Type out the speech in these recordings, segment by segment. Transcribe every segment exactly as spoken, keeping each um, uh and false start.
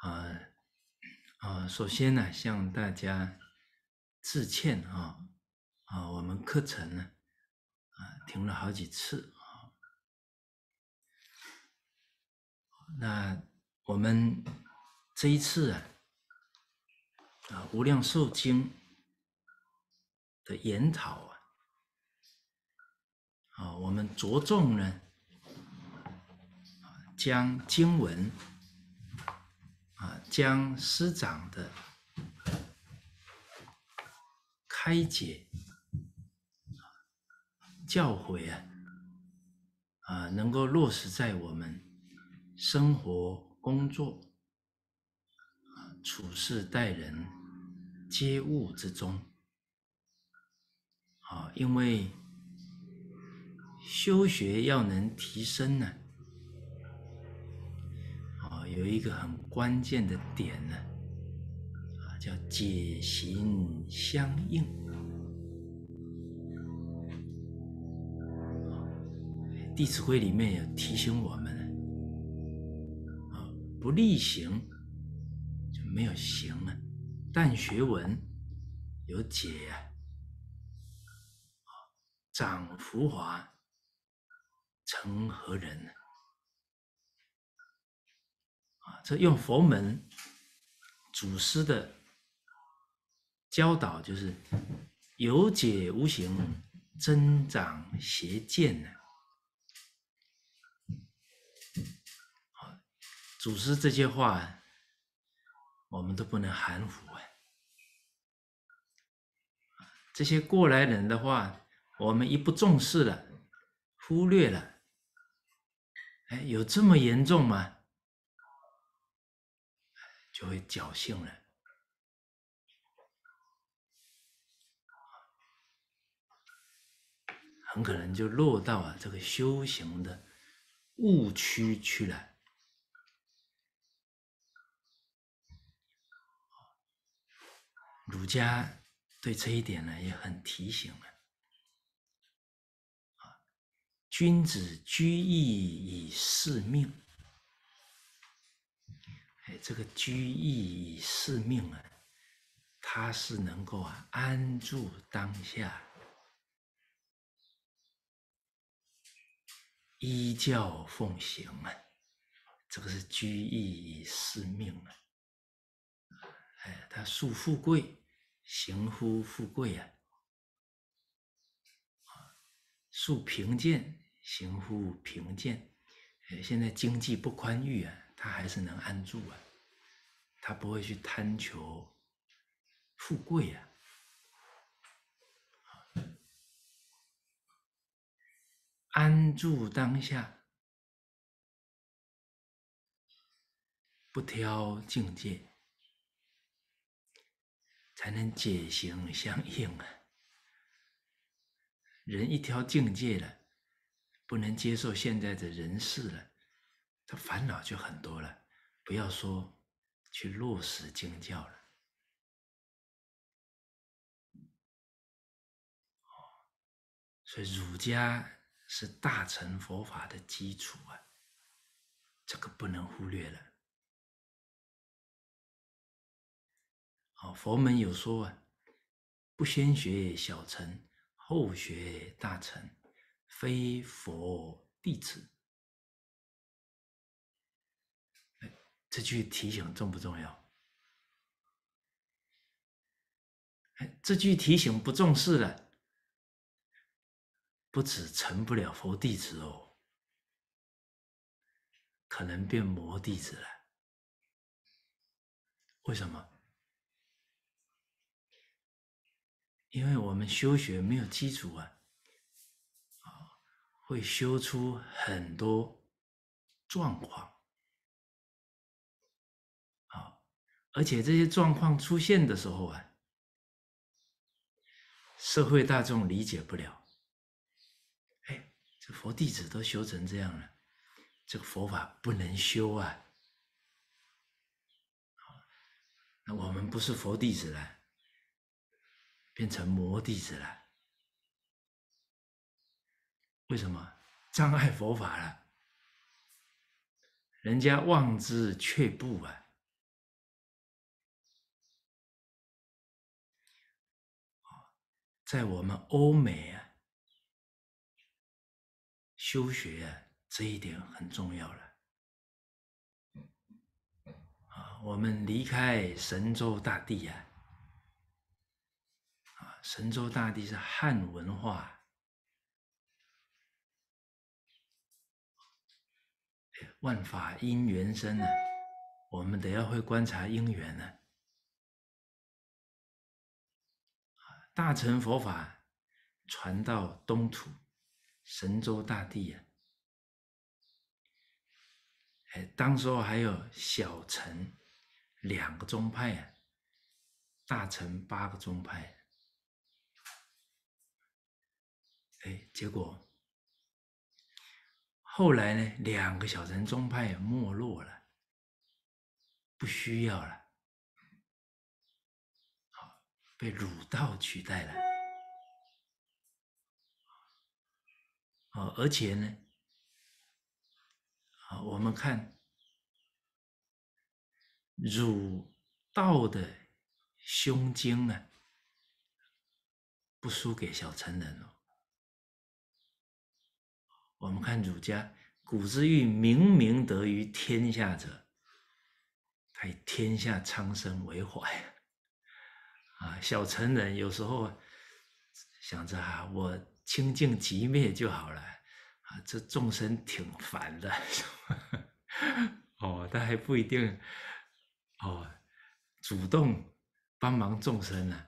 啊啊，首先呢，向大家致歉啊啊，我们课程呢啊停了好几次啊。那我们这一次啊啊《无量寿经》的研讨啊啊，我们着重呢将经文啊，将师长的开解教诲啊啊，能够落实在我们生活、工作、啊处事待人、接物之中啊，因为修学要能提升呢，啊，有一个很关键的点呢，啊，叫解行相应。《弟子规》里面有提醒我们，啊，不立行就没有行了，但学文有解啊，长浮华成何人呢？啊，这用佛门祖师的教导，就是有解无行，增长邪见呢。祖师这些话，我们都不能含糊啊。这些过来人的话，我们一不重视了，忽略了，哎，有这么严重吗？就会侥幸了，很可能就落到啊这个修行的误区去了。儒家对这一点呢也很提醒了。君子居易以事命。哎，这个居易以事命啊，它是能够啊安住当下，依教奉行啊，这个是居易以事命啊。哎，他树富贵，行乎富贵啊；树贫贱，行乎贫贱。哎，现在经济不宽裕啊，他还是能安住啊，他不会去贪求富贵啊。安住当下，不挑境界，才能解行相应啊。人一挑境界了，不能接受现在的人事了，他烦恼就很多了，不要说去落实经教了。所以儒家是大乘佛法的基础啊，这个不能忽略了。哦，佛门有说啊，不先学小乘，后学大乘，非佛弟子。这句提醒重不重要？这句提醒不重视了，不止成不了佛弟子哦，可能变魔弟子了。为什么？因为我们修学没有基础啊，会修出很多状况，而且这些状况出现的时候啊，社会大众理解不了。哎，这佛弟子都修成这样了，这个佛法不能修啊。那我们不是佛弟子了，变成魔弟子了。为什么？障碍佛法了，人家望之却步啊。 在我们欧美啊修学啊，这一点很重要了。啊，我们离开神州大地啊，啊，神州大地是汉文化。万法因缘生呢、啊，我们得要会观察因缘呢、啊。大乘佛法传到东土神州大地啊，哎，当时候还有小乘两个宗派啊，大乘八个宗派。哎，结果后来呢，两个小乘宗派没落了，不需要了，被儒道取代了。哦，而且呢，啊，我们看儒道的胸襟啊，不输给小乘人哦。我们看儒家，古之欲明明德于天下者，他以天下苍生为怀啊。小乘人有时候想着啊，我清净寂灭就好了啊，这众生挺烦的哦，他还不一定哦，主动帮忙众生呢、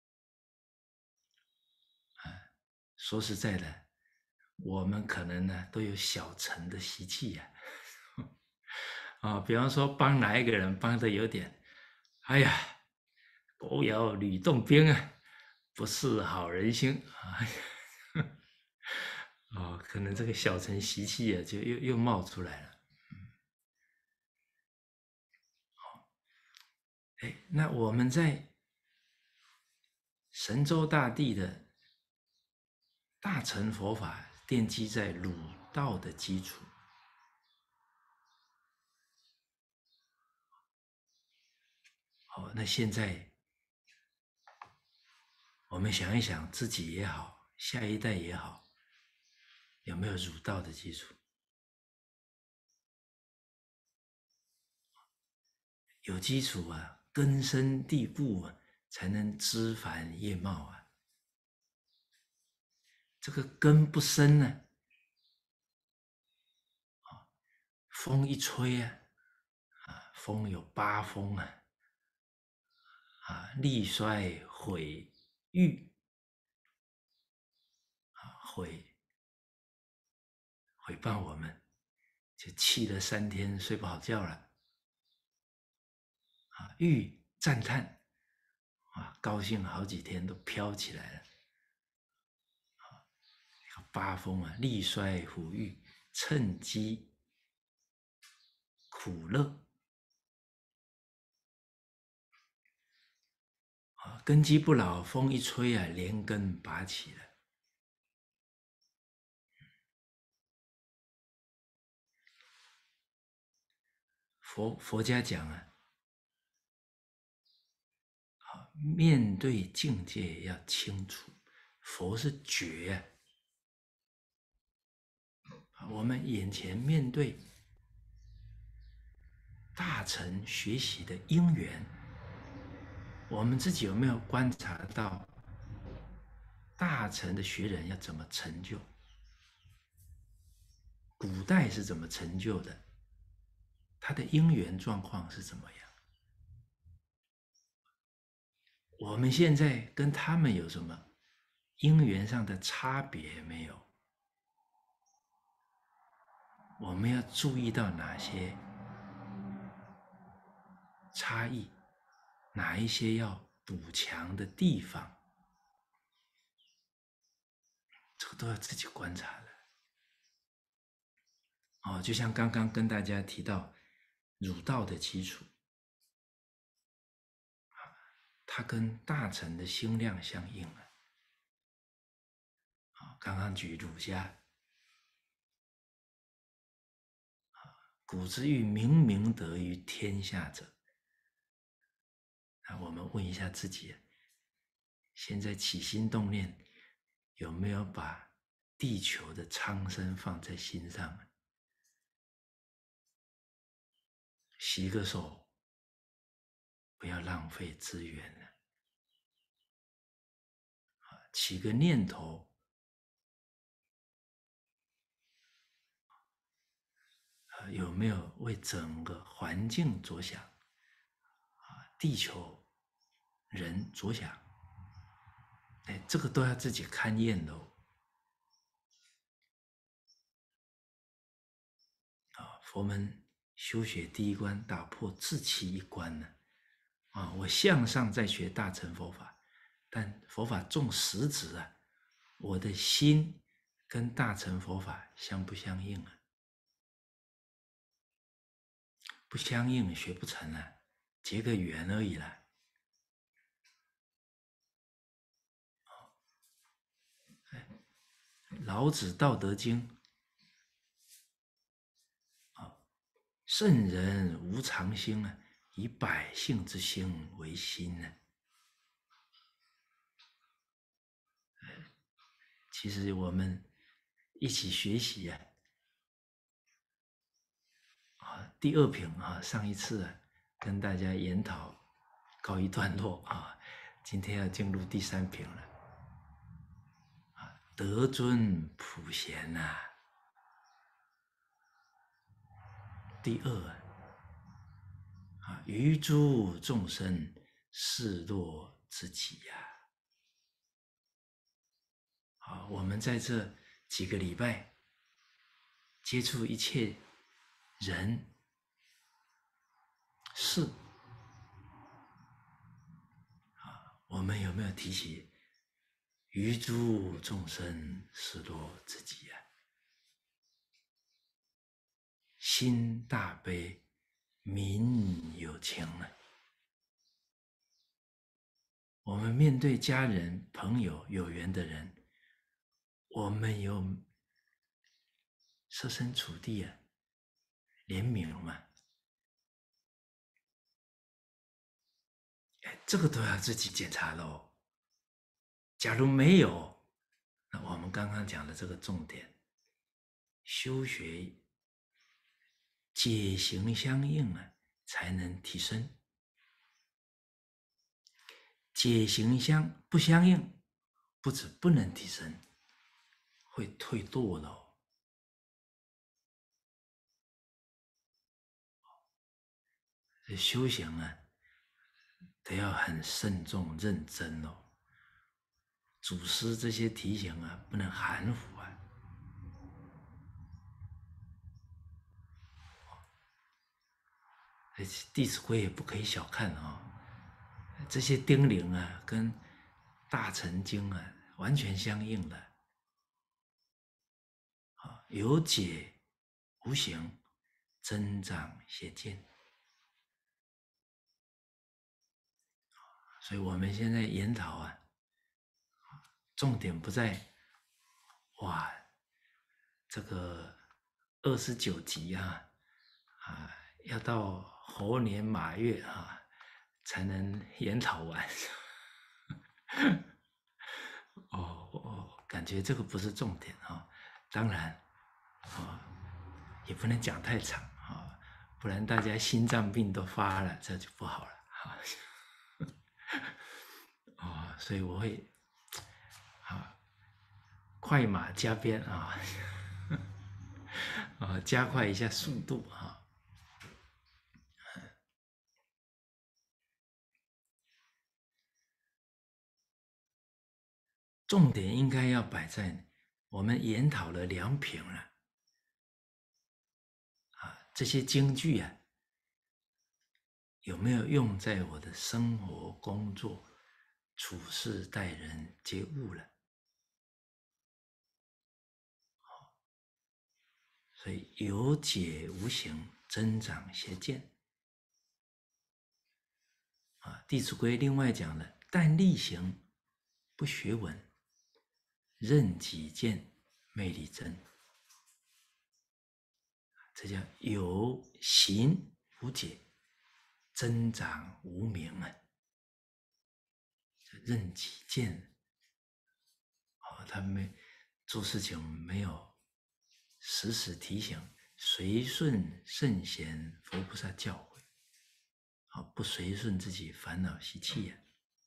啊。啊，说实在的，我们可能呢都有小乘的习气呀、啊，啊，比方说帮哪一个人帮的有点，哎呀，狗咬吕洞宾啊，不是好人心啊。哦，可能这个小乘习气啊，就又又冒出来了。哎，那我们在神州大地的大乘佛法，奠基在儒道的基础。好，那现在我们想一想，自己也好，下一代也好，有没有儒道的基础？有基础啊，根深蒂固啊，才能枝繁叶茂啊。这个根不深呢、啊，风一吹啊，啊，风有八风啊，啊，力衰毁誉，啊，毁毁谤我们，就气了三天睡不好觉了。啊，誉赞叹，啊，高兴好几天都飘起来了。啊，八风啊，力衰虎欲，趁机苦乐。啊，根基不老，风一吹啊，连根拔起了。佛佛家讲啊，啊，面对境界要清楚，佛是觉啊。我们眼前面对大乘学习的因缘，我们自己有没有观察到大乘的学人要怎么成就？古代是怎么成就的？他的因缘状况是怎么样？我们现在跟他们有什么因缘上的差别没有？我们要注意到哪些差异？哪一些要补强的地方？这个都要自己观察的。哦，就像刚刚跟大家提到儒道的基础，它跟大乘的心量相应了。啊，刚刚举儒家，古之欲明明德于天下者。那我们问一下自己， 现在起心动念，有没有把地球的苍生放在心上？洗个手，不要浪费资源了。起个念头，有没有为整个环境着想？地球人着想？哎，这个都要自己勘验的哦。啊，佛门修学第一关，打破自欺一关呢。啊，我向上在学大乘佛法，但佛法重实质啊，我的心跟大乘佛法相不相应啊？不相应，学不成啊，结个缘而已啦。老子《道德经》啊，圣人无常心啊，以百姓之心为心呢。其实我们一起学习呀、啊，啊，第二品啊，上一次啊跟大家研讨告一段落啊，今天要进入第三品了。啊，德尊普贤呐、啊，第二啊，于诸众生视若自己呀、啊。啊，我们在这几个礼拜接触一切人事啊，我们有没有提起于诸众生视若自己呀、啊？心大悲，民有情啊。我们面对家人、朋友、有缘的人，我们有设身处地啊，怜悯嘛？哎，这个都要自己检查喽。假如没有，那我们刚刚讲的这个重点，修学解行相应啊，才能提升。解行相不相应，不止不能提升，会退堕了。修行啊，得要很慎重认真哦。祖师这些提醒啊，不能含糊啊。《弟子规》也不可以小看啊、哦，这些叮咛啊，跟《大乘经》啊完全相应的。啊，有解无行，增长邪见。所以我们现在研讨啊，重点不在哇，这个二十九集啊，啊，要到猴年马月啊才能研讨完。哦哦，感觉这个不是重点啊、哦。当然啊、哦，也不能讲太长啊、哦，不然大家心脏病都发了，这就不好了啊。哦，所以我会啊快马加鞭啊，啊加快一下速度啊。重点应该要摆在我们研讨了两品了啊，这些金句啊，有没有用在我的生活、工作、处事、待人接物了？所以有解无行，增长邪见。啊，《弟子规》另外讲了，但力行，不学文，任己见，昧力真。这叫有行无解，增长无明啊。 任己见。哦，他没做事情没有时时提醒，随顺圣贤佛菩萨教诲，啊，不随顺自己烦恼习气呀、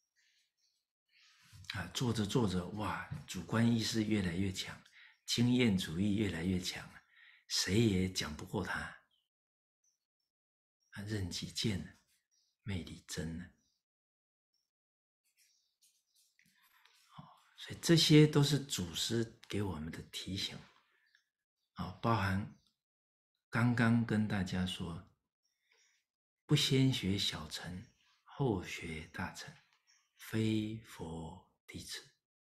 啊，啊，做着做着，哇，主观意识越来越强，经验主义越来越强，谁也讲不过他，啊，任己见，魅力真呢。所以这些都是祖师给我们的提醒，啊，包含刚刚跟大家说，不先学小乘，后学大乘，非佛弟子。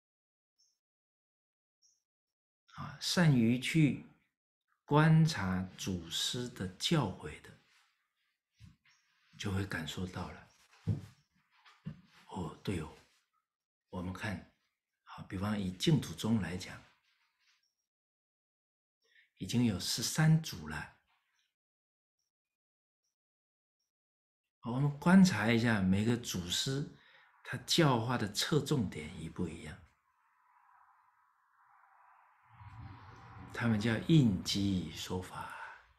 啊，善于去观察祖师的教诲的，就会感受到了。哦，对哦，我们看，好，比方以净土宗来讲，已经有十三祖了。我们观察一下每个祖师，他教化的侧重点一不一样？他们叫应机说法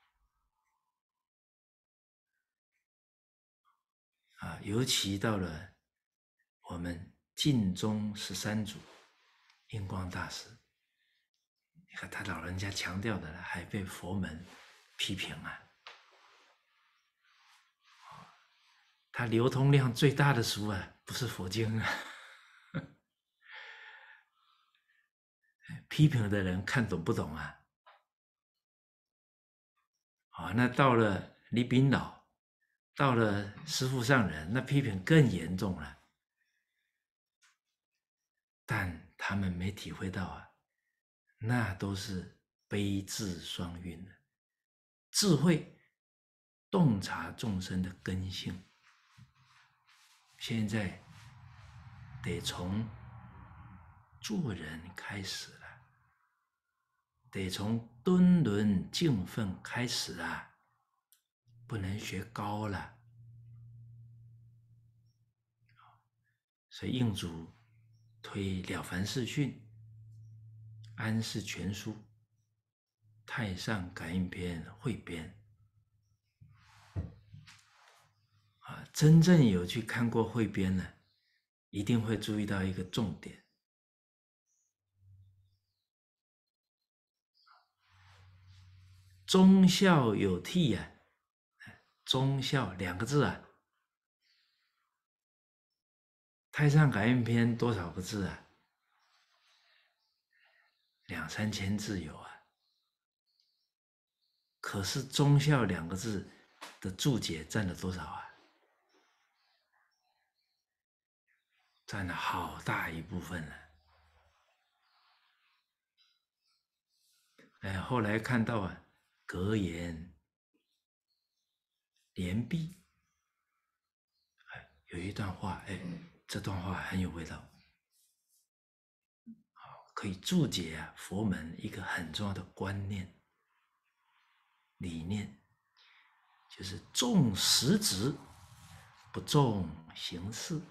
啊，尤其到了我们净宗十三祖印光大师，你看他老人家强调的了，还被佛门批评啊。他流通量最大的书啊，不是佛经啊。批评的人看懂不懂啊？啊，那到了李炳老，到了师父上人，那批评更严重了。但他们没体会到啊，那都是悲智双运的智慧，洞察众生的根性。现在得从做人开始了，得从敦伦敬奋开始啊，不能学高了。所以印祖推《了凡四训》、《安世全书》、《太上感应篇》汇编啊，真正有去看过汇编的，一定会注意到一个重点。忠孝有替啊，忠孝两个字啊，太上感应篇多少个字啊？两三千字有啊。可是忠孝两个字的注解占了多少啊？占了好大一部分了。哎，后来看到啊，格言、连璧，哎，有一段话，哎，这段话很有味道，可以注解啊佛门一个很重要的观念、理念，就是重实质，不重形式。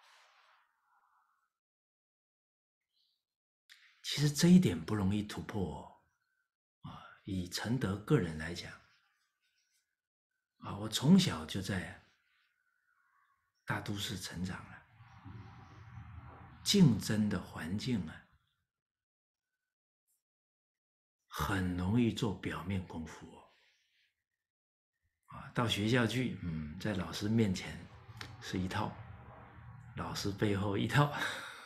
其实这一点不容易突破哦。啊，以承德个人来讲，啊，我从小就在大都市成长了，竞争的环境啊，很容易做表面功夫哦。啊，到学校去，嗯，在老师面前是一套，老师背后一套。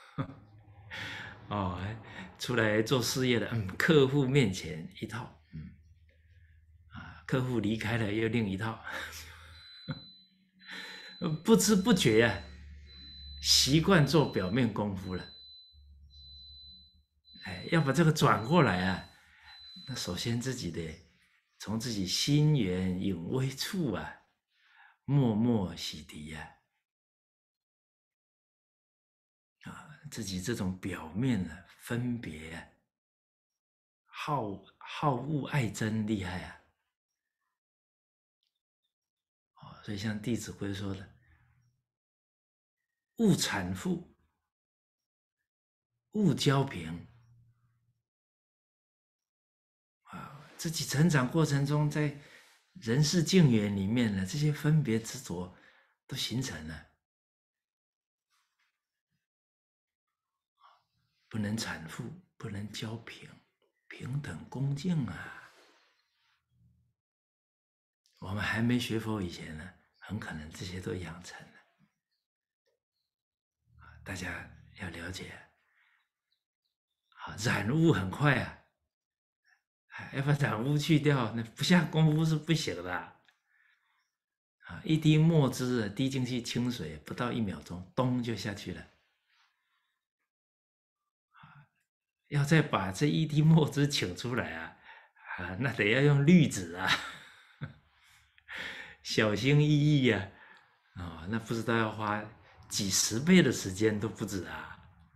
哦，出来做事业的，嗯，客户面前一套，嗯，啊，客户离开了又另一套，不知不觉呀、啊，习惯做表面功夫了。哎，要把这个转过来啊，那首先自己得从自己心源隐微处啊，默默洗涤呀、啊，啊，自己这种表面的分别、啊、好好恶爱憎厉害啊。所以像《弟子规》说的，勿产妇， 勿骄平啊！自己成长过程中，在人世境缘里面呢，这些分别执着都形成了，不能产妇，不能骄平，平等恭敬啊！我们还没学佛以前呢，很可能这些都养成了。大家要了解啊，染污很快啊，要把染污去掉，那不下功夫是不行的啊！一滴墨汁滴进去清水，不到一秒钟，咚就下去了。要再把这一滴墨汁请出来啊，啊，那得要用滤纸啊，小心翼翼呀、啊，哦，那不知道要花几十倍的时间都不止啊。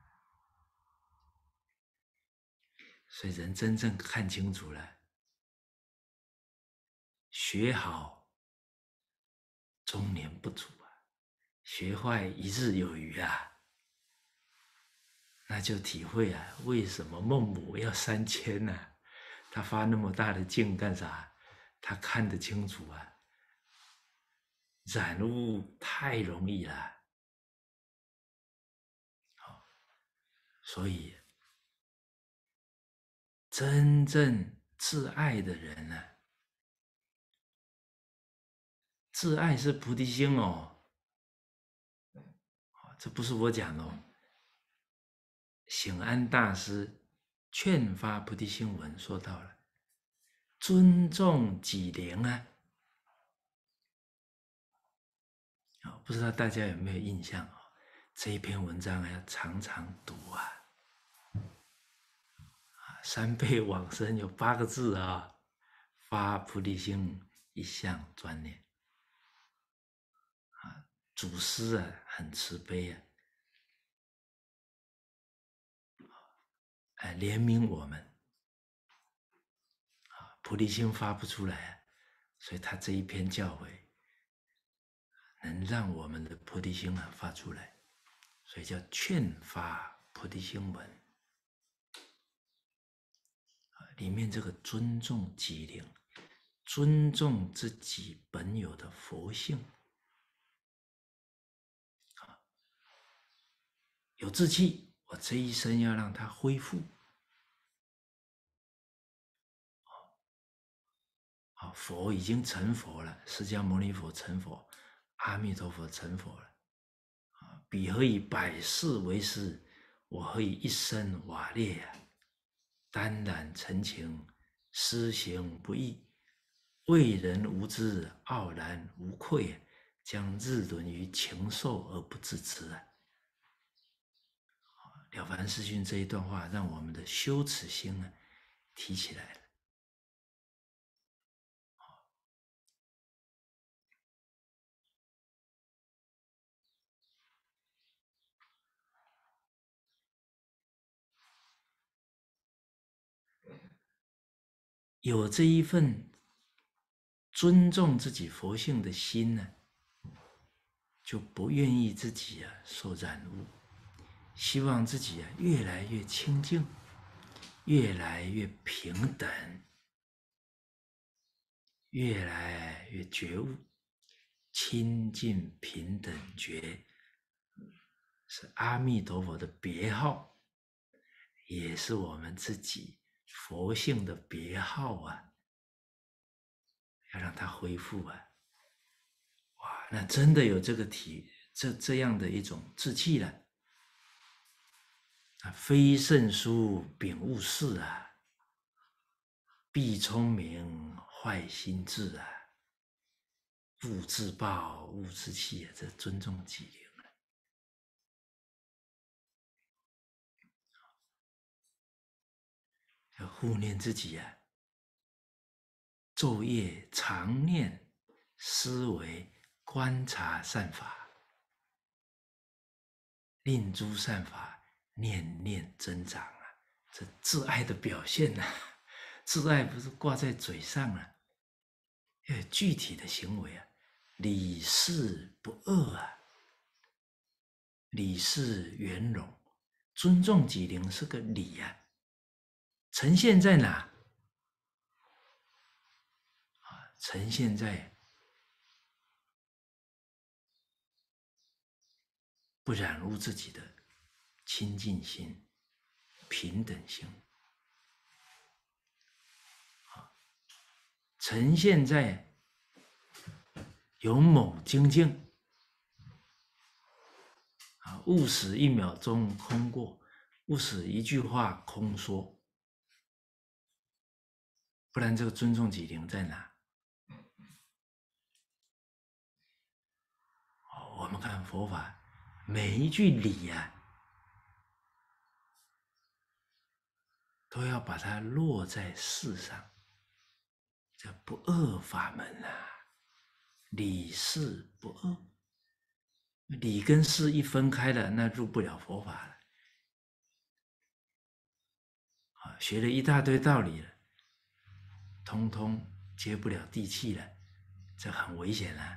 所以人真正看清楚了，学好终年不足啊，学坏一日有余啊。那就体会啊，为什么孟母要三迁呢、啊？他发那么大的劲干啥？他看得清楚啊，染污太容易了。所以真正自爱的人呢、啊，自爱是菩提心哦，这不是我讲的哦。醒安大师劝发菩提心文说到了，尊重己灵啊。不知道大家有没有印象哦？这一篇文章要常常读啊。三倍往生有八个字啊，发菩提心一向专念。啊，祖师啊很慈悲啊，哎，怜悯我们。啊，菩提心发不出来啊，所以他这一篇教诲能让我们的菩提心啊发出来，所以叫劝发菩提心文。里面这个尊重己灵，尊重自己本有的佛性，有志气，我这一生要让它恢复。佛已经成佛了，释迦牟尼佛成佛，阿弥陀佛成佛了。彼何以百世为师？我何以一生瓦裂呀、啊？耽染陈情，施行不义，为人无知，傲然无愧，将日沦于禽兽而不自知啊！了凡四训这一段话，让我们的羞耻心啊提起来了。有这一份尊重自己佛性的心呢，就不愿意自己啊受染污，希望自己啊越来越清净，越来越平等，越来越觉悟。清净平等觉是阿弥陀佛的别号，也是我们自己佛性的别号啊，要让它恢复啊！哇，那真的有这个体这这样的一种志气了啊！非圣书，秉勿视啊，必聪明，坏心智啊，勿自暴，勿自弃啊！这尊重己灵啊，要护念自己啊！昼夜常念思维观察善法，令诸善法念念增长啊！这自爱的表现啊，自爱不是挂在嘴上啊，要有具体的行为啊，理事不恶啊，理事圆融， 尊重己灵是个礼啊，呈现在哪？啊，呈现在不染污自己的清净心、平等心，啊，呈现在有某精进。啊，勿使一秒钟空过，勿使一句话空说，不然这个尊重己灵在哪？哦，我们看佛法每一句理啊，都要把它落在事上，这不二法门啊，理事不二，理跟事一分开了，那入不了佛法了。啊，学了一大堆道理了，通通接不了地气了，这很危险啊！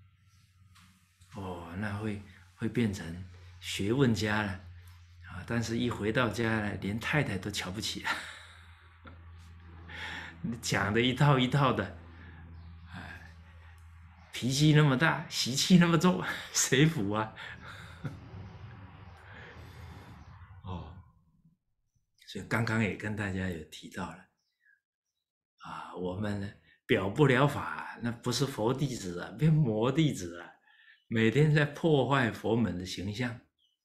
哦，那会会变成学问家了啊！但是一回到家了，连太太都瞧不起了，讲的一套一套的，哎，脾气那么大，习气那么重，谁服啊？哦，所以刚刚也跟大家有提到了啊，我们呢表不了法，那不是佛弟子啊，变魔弟子啊，每天在破坏佛门的形象，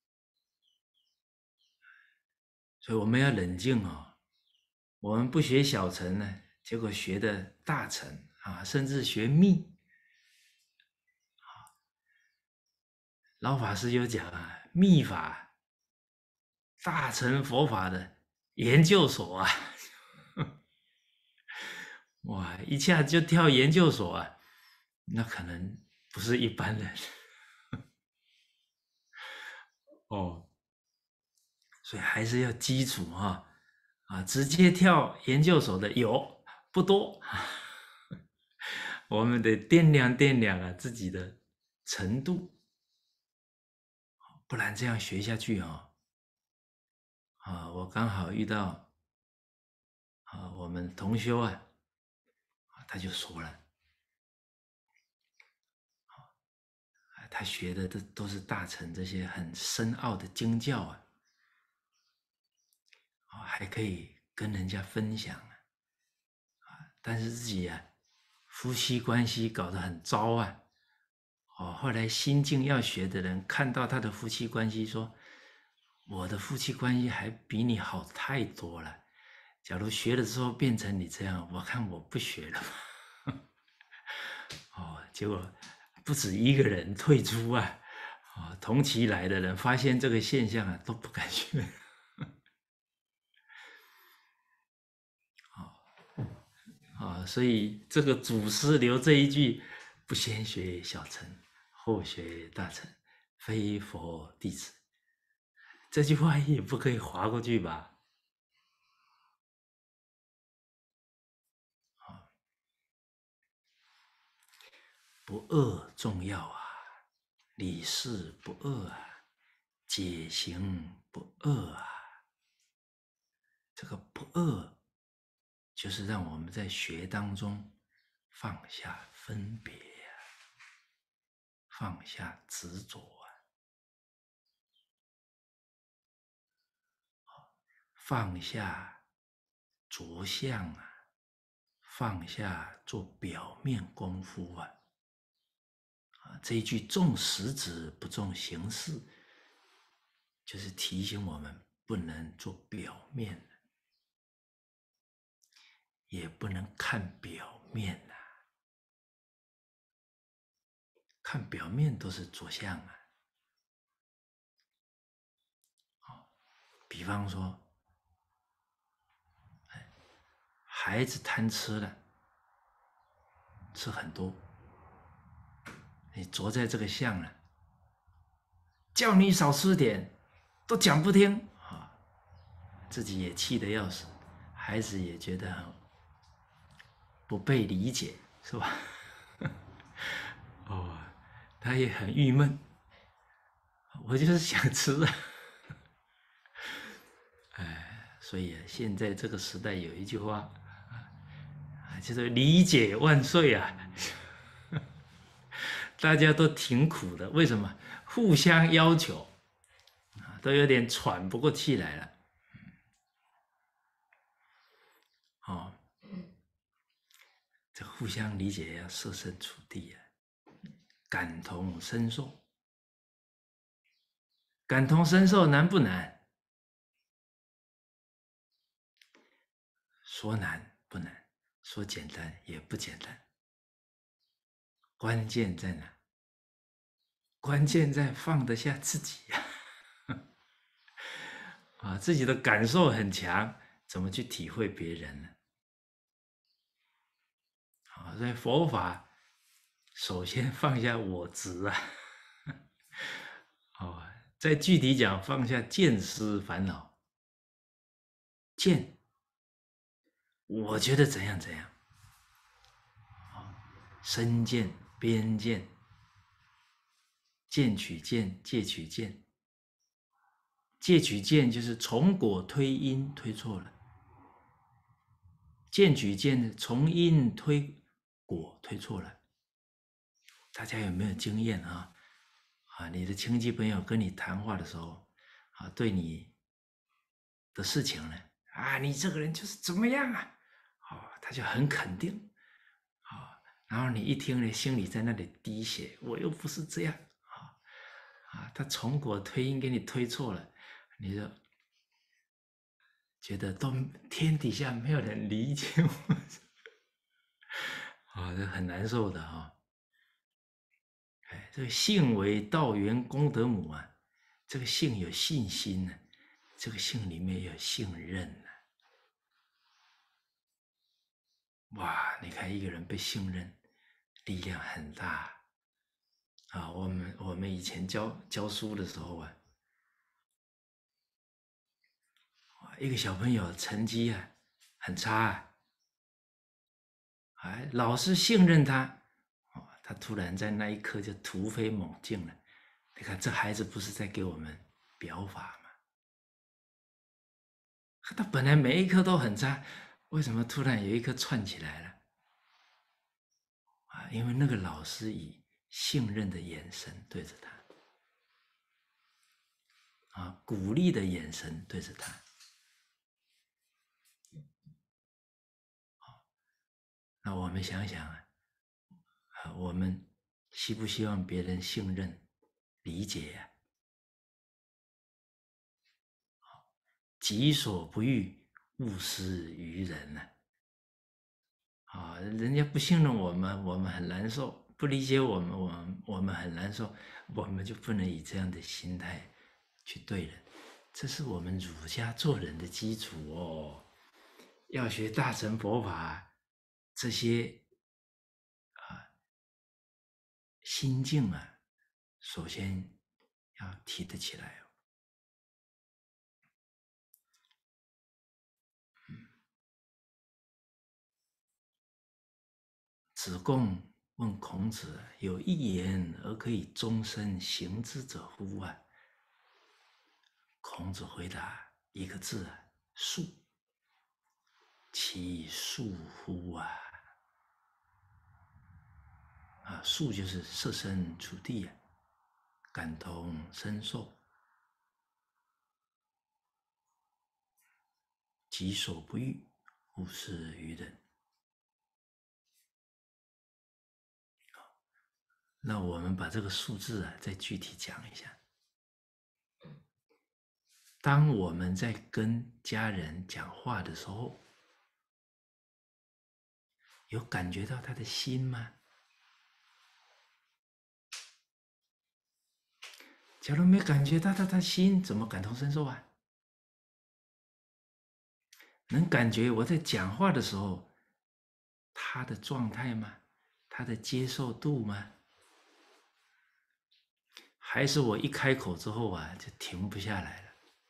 所以我们要冷静哦。我们不学小乘呢，结果学的大乘啊，甚至学密。老法师有讲啊，密法大乘佛法的研究所啊，哇，一下就跳研究所啊，那可能不是一般人哦，所以还是要基础哈啊，直接跳研究所的有不多，我们得掂量掂量啊自己的程度，不然这样学下去哦。啊，我刚好遇到啊，我们同修啊，他就说了，啊，他学的都都是大乘这些很深奥的经教啊，啊，还可以跟人家分享啊，啊，但是自己啊，夫妻关系搞得很糟啊，哦，后来心境要学的人看到他的夫妻关系，说，我的夫妻关系还比你好太多了。假如学了之后变成你这样，我看我不学了吧。哦，结果不止一个人退出啊，哦，同期来的人发现这个现象啊，都不敢学。啊，所以这个祖师留这一句：不先学小乘，后学大乘，非佛弟子。这句话也不可以划过去吧？不二重要啊，理事不二啊，解行不二啊。这个不二，就是让我们在学当中放下分别啊，放下执着啊，放下着相啊，放下做表面功夫啊。啊，这一句重实质不重形式，就是提醒我们不能做表面的，也不能看表面啊，看表面都是着相啊。哦，比方说，孩子贪吃了，吃很多，你着在这个相了，叫你少吃点，都讲不听啊，自己也气得要死，孩子也觉得很不被理解，是吧？哦，他也很郁闷，我就是想吃啊， 所以啊，现在这个时代有一句话啊，叫做“理解万岁”啊，大家都挺苦的，为什么？互相要求啊，都有点喘不过气来了。哦，这互相理解要设身处地啊，感同身受。感同身受难不难？说难不难，说简单也不简单。关键在哪？关键在放得下自己呀、啊！啊，自己的感受很强，怎么去体会别人呢？啊，所以佛法首先放下我执啊，哦，再具体讲放下见思烦恼。见，我觉得怎样怎样，身见、边见、见取见、戒取见。戒取见就是从果推因，推错了；见取见呢，从因推果，推错了。大家有没有经验啊？啊，你的亲戚朋友跟你谈话的时候，啊，对你的事情呢，啊，你这个人就是怎么样啊？啊，他就很肯定，啊，然后你一听呢，心里在那里滴血，我又不是这样，啊啊，他从果推因给你推错了，你就觉得都天底下没有人理解我，啊，这很难受的啊。哎，这个信为道源功德母啊，这个信有信心呢、啊，这个信里面有信任呢、啊。哇，你看一个人被信任，力量很大啊。我们我们以前教教书的时候啊，一个小朋友成绩啊很差啊，哎，老师信任他，哦，他突然在那一刻就突飞猛进了。你看这孩子不是在给我们表法吗？他本来每一科都很差，为什么突然有一科串起来了？啊，因为那个老师以信任的眼神对着他，啊，鼓励的眼神对着他。那我们想想啊，啊，我们希不希望别人信任、理解呀、啊？己所不欲，勿施于人呢、啊？啊，人家不信任我们，我们很难受；不理解我们，我们我们很难受。我们就不能以这样的心态去对人，这是我们儒家做人的基础哦。要学大乘佛法，这些啊心境啊，首先要提得起来哦。子贡问孔子：“有一言而可以终身行之者乎？”啊，孔子回答一个字啊：“恕。”其恕乎啊！啊，恕就是设身处地啊，感同身受，己所不欲，勿施于人。那我们把这个数字啊，再具体讲一下。当我们在跟家人讲话的时候，有感觉到他的心吗？假如没感觉到他的心，怎么感同身受啊？能感觉我在讲话的时候，他的状态吗？他的接受度吗？还是我一开口之后啊，就停不下来了？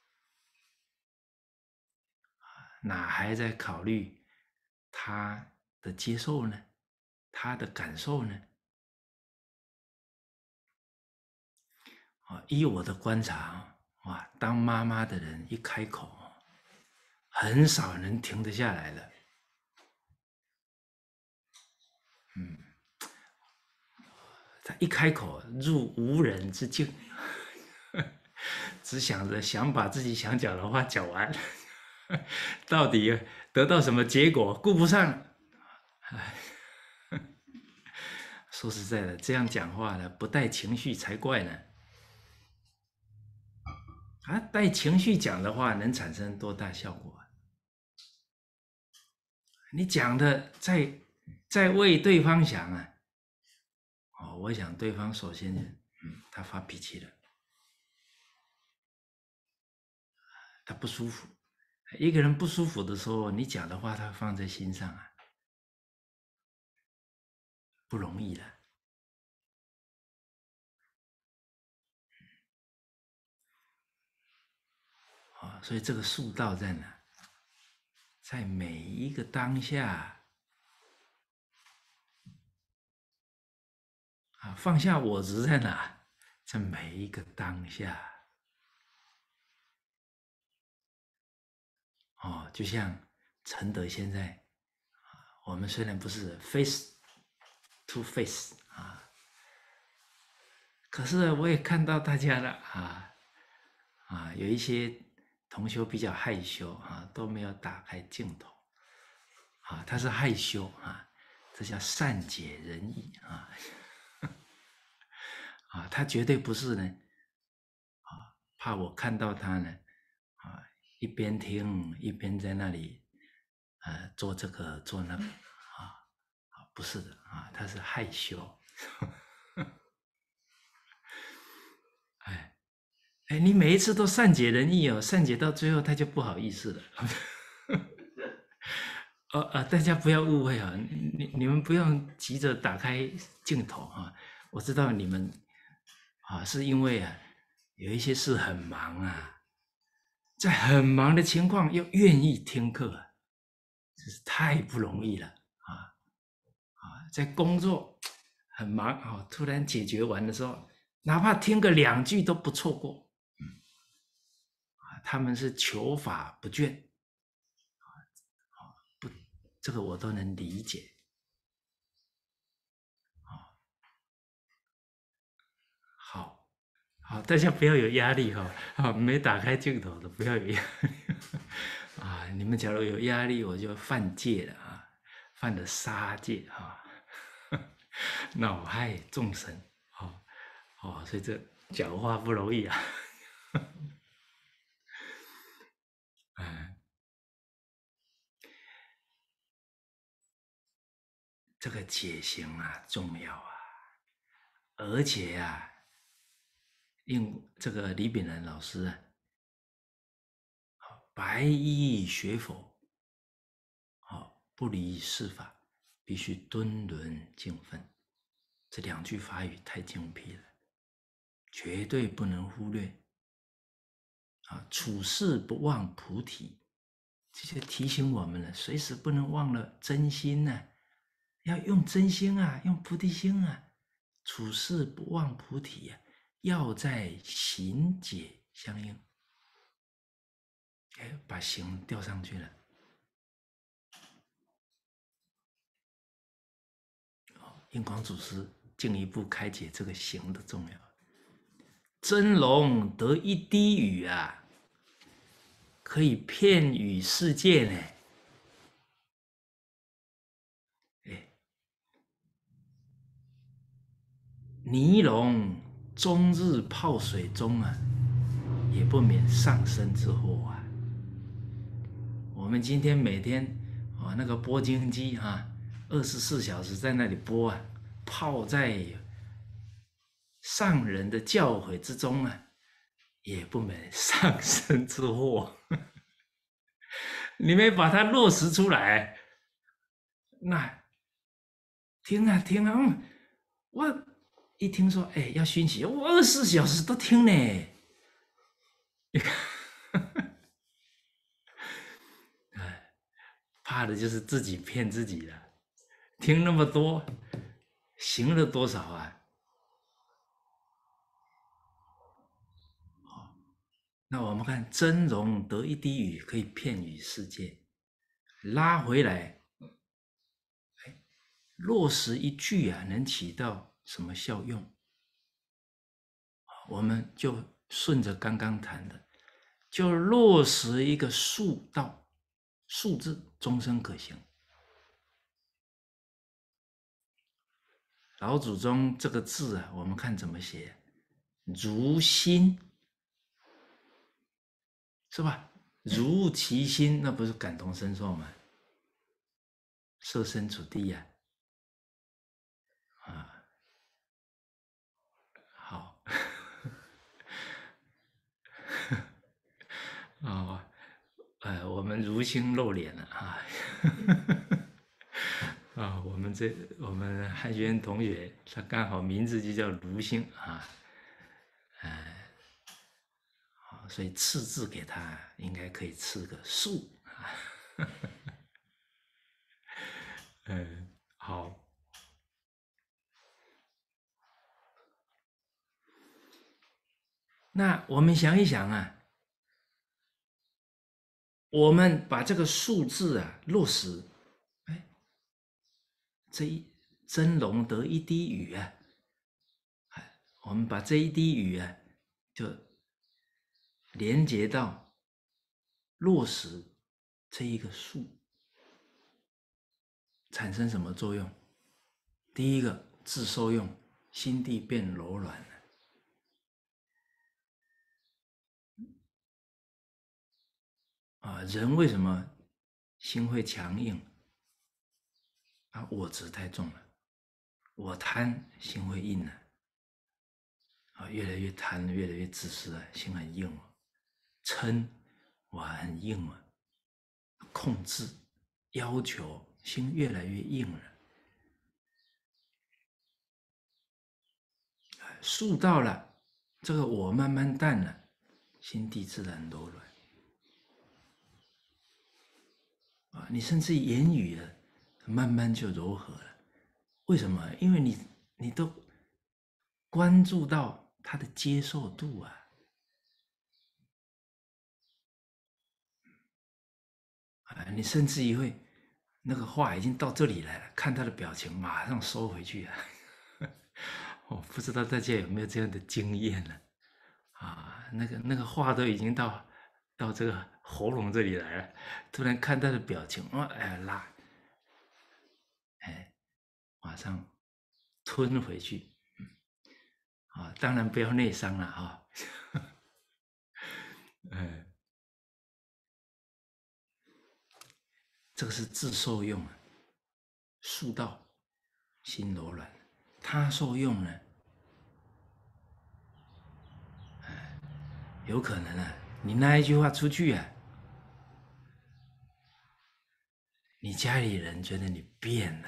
哪还在考虑他的接受呢？他的感受呢？啊，依我的观察，哇，当妈妈的人一开口， 很少人停得下来的。嗯，他一开口入无人之境，只想着想把自己想讲的话讲完，到底得到什么结果顾不上。说实在的，这样讲话呢，不带情绪才怪呢。啊，带情绪讲的话，能产生多大效果啊？你讲的在在为对方想啊，哦，我想对方首先，嗯，他发脾气了，他不舒服。一个人不舒服的时候，你讲的话他放在心上啊，不容易的。啊，所以这个术道在哪？在每一个当下啊，放下我执在哪？在每一个当下。哦，就像承德现在，我们虽然不是 face to face 啊，可是我也看到大家了啊啊，有一些同修比较害羞啊，都没有打开镜头啊，他是害羞啊，这叫善解人意啊啊，他绝对不是呢啊，怕我看到他呢啊，一边听一边在那里呃做这个做那个啊啊，不是的啊，他是害羞。哎哎，你每一次都善解人意哦，善解到最后他就不好意思了。呃呃，大家不要误会啊，你你你们不用急着打开镜头啊，我知道你们啊是因为啊有一些事很忙啊，在很忙的情况又愿意听课，真是太不容易了啊啊，在工作很忙啊，突然解决完的时候，哪怕听个两句都不错过。他们是求法不倦，不，这个我都能理解。好，好，大家不要有压力哈，啊，没打开镜头的不要有压力啊！你们假如有压力，我就犯戒了啊，犯了杀戒啊，恼害众生，哦哦，所以这讲话不容易啊。嗯，这个解行啊重要啊，而且啊，用这个李炳南老师啊，白衣学佛，好，不离世法，必须敦伦敬分。这两句法语太精辟了，绝对不能忽略。啊，处事不忘菩提，这就提醒我们了，随时不能忘了真心呢、啊，要用真心啊，用菩提心啊，处事不忘菩提啊，要在行解相应。哎，把行调上去了。印光祖师进一步开解这个行的重要。真龙得一滴雨啊，可以遍雨世界呢。哎，尼龙终日泡水中啊，也不免上身之祸啊。我们今天每天啊、哦，那个播经机啊，二十四小时在那里播啊，泡在上人的教诲之中啊，也不免上身之祸。你没把它落实出来，那听啊听啊，嗯，我一听说哎要熏习，我二十四小时都听呢。你看，哎，怕的就是自己骗自己了。听那么多，行了多少啊？ 那我们看真容得一滴雨，可以遍雨世界，拉回来，哎，落实一句啊，能起到什么效用？我们就顺着刚刚谈的，就落实一个数道，数字终身可行。老祖宗这个字啊，我们看怎么写，如心，是吧？如其心，那不是感同身受吗？设身处地呀、啊，啊，好，哦，呃，我们如星露脸了啊。啊，我们这我们汉轩同学，他刚好名字就叫卢星啊，哎，好，所以赐字给他，应该可以赐个树啊。嗯，好，那我们想一想啊，我们把这个数字啊落实，哎，这一真容得一滴雨啊，我们把这一滴雨啊，就连接到落实这一个数，产生什么作用？第一个自受用，心地变柔软了。啊，人为什么心会强硬？啊，我执太重了，我贪，心会硬了。啊，越来越贪，越来越自私了，心很硬了。嗔，我很硬了。控制、要求，心越来越硬了。悟到了，这个我慢慢淡了，心地自然柔软。啊，你甚至言语了，慢慢就柔和了。为什么？因为你你都关注到他的接受度啊。啊，你甚至于会那个话已经到这里来了，看他的表情，马上收回去啊。我不知道大家有没有这样的经验呢？啊，那个那个话都已经到到这个喉咙这里来了，突然看他的表情，哇，哎拉，哎，马上吞回去。啊，当然不要内伤了哈。嗯，这个是自受用啊，术道心柔软，他受用呢，有可能啊，你那一句话出去啊，你家里人觉得你变了。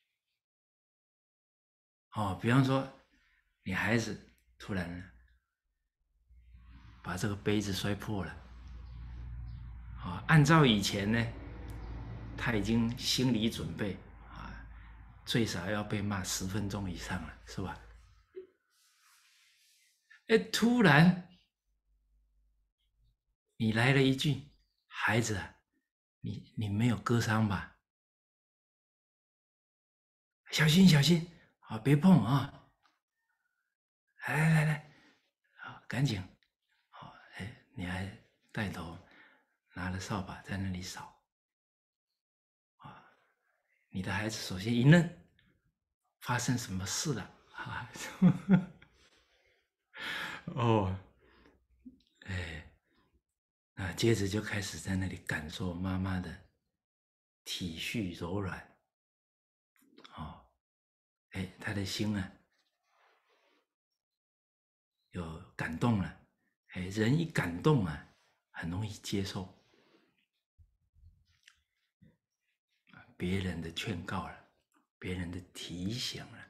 哦，比方说，你孩子突然把这个杯子摔破了，啊，按照以前呢，他已经心理准备啊，最少要被骂十分钟以上了，是吧？哎，突然你来了一句：“孩子啊，你你没有割伤吧？小心小心啊，别碰啊！来来来来，啊，赶紧！好，哎，你还带头拿了扫把在那里扫。你的孩子首先一愣，发生什么事了？啊，哦，哎，那接着就开始在那里感受妈妈的体恤柔软，哦，哎，他的心啊，有感动了，哎，人一感动啊，很容易接受别人的劝告了，别人的提醒了，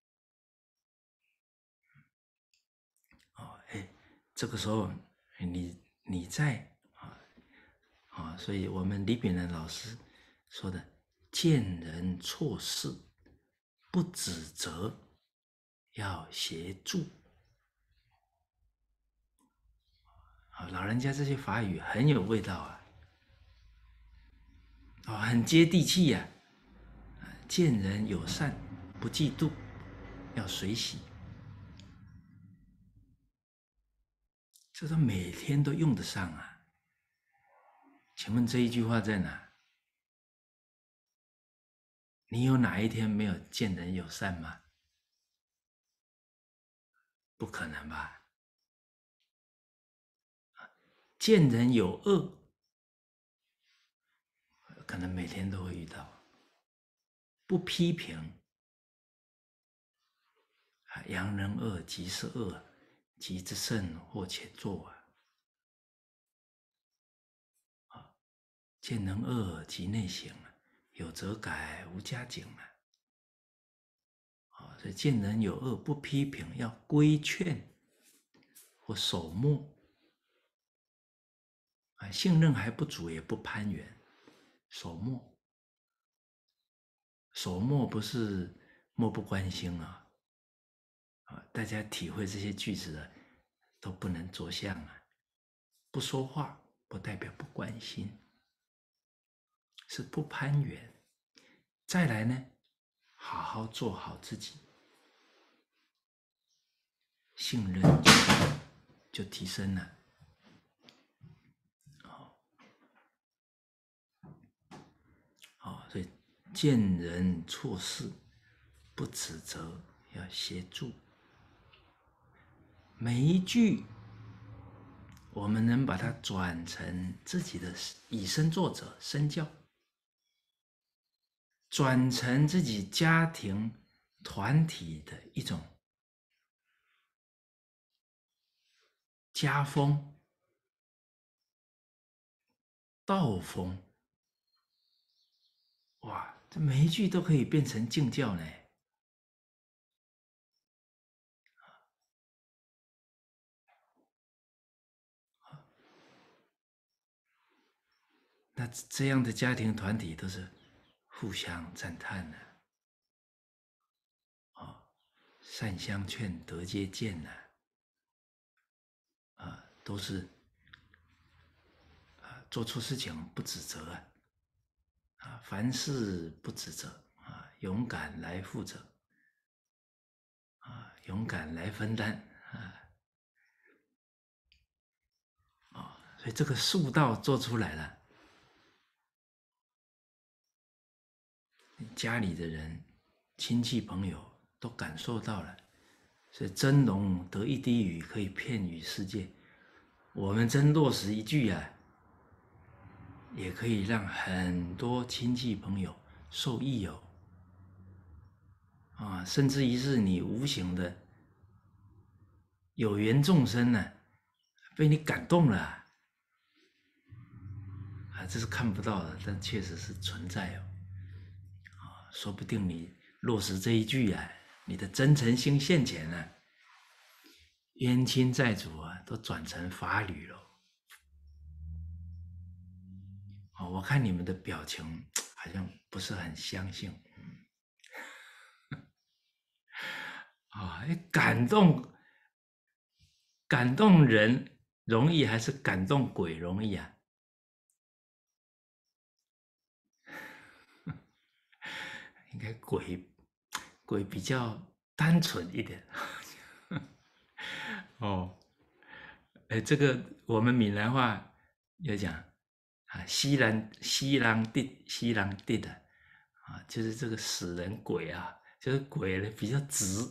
哦，哎，这个时候你你在啊啊，所以我们李炳南老师说的，见人错事不指责，要协助。 啊，老人家这些法语很有味道啊，啊，很接地气呀、啊。见人友善，不嫉妒，要随喜。这是每天都用得上啊。请问这一句话在哪？你有哪一天没有见人友善吗？不可能吧？见人有恶，可能每天都会遇到。不批评，扬人恶即是恶，即之甚或且作啊！见人恶即内省，有则改，无加警啊！所以见人有恶不批评，要规劝或守默。啊，信任还不足，也不攀援，守默。守默不是漠不关心啊！啊，大家体会这些句子的都不能着相啊！不说话不代表不关心，是不攀援。再来呢，好好做好自己，信任就就提升了。哦，所以见人错事不指责，要协助。每一句我们能把它转成自己的以身作则，身教，转成自己家庭团体的一种家风、道风。哇，这每一句都可以变成敬教呢。那这样的家庭团体都是互相赞叹的、啊，哦，善相劝，得皆见呐、啊，啊，都是啊，做错事情不指责啊，啊，凡事不指责啊，勇敢来负责啊，勇敢来分担啊，哦，所以这个树道做出来了。家里的人、亲戚朋友都感受到了，所以真龙得一滴雨可以遍雨世界。我们真落实一句啊，也可以让很多亲戚朋友受益哦。啊，甚至于是你无形的有缘众生呢、啊，被你感动了啊，啊，这是看不到的，但确实是存在哦。啊，说不定你落实这一句啊，你的真诚心现前了、啊，冤亲债主啊，都转成法侣了。哦，我看你们的表情好像不是很相信。啊、哦，感动，感动人容易还是感动鬼容易啊？应该鬼，鬼比较单纯一点。哦，哎，这个我们闽南话有讲啊，西兰西郎地西郎地的啊，就是这个死人鬼啊，就是鬼呢比较直。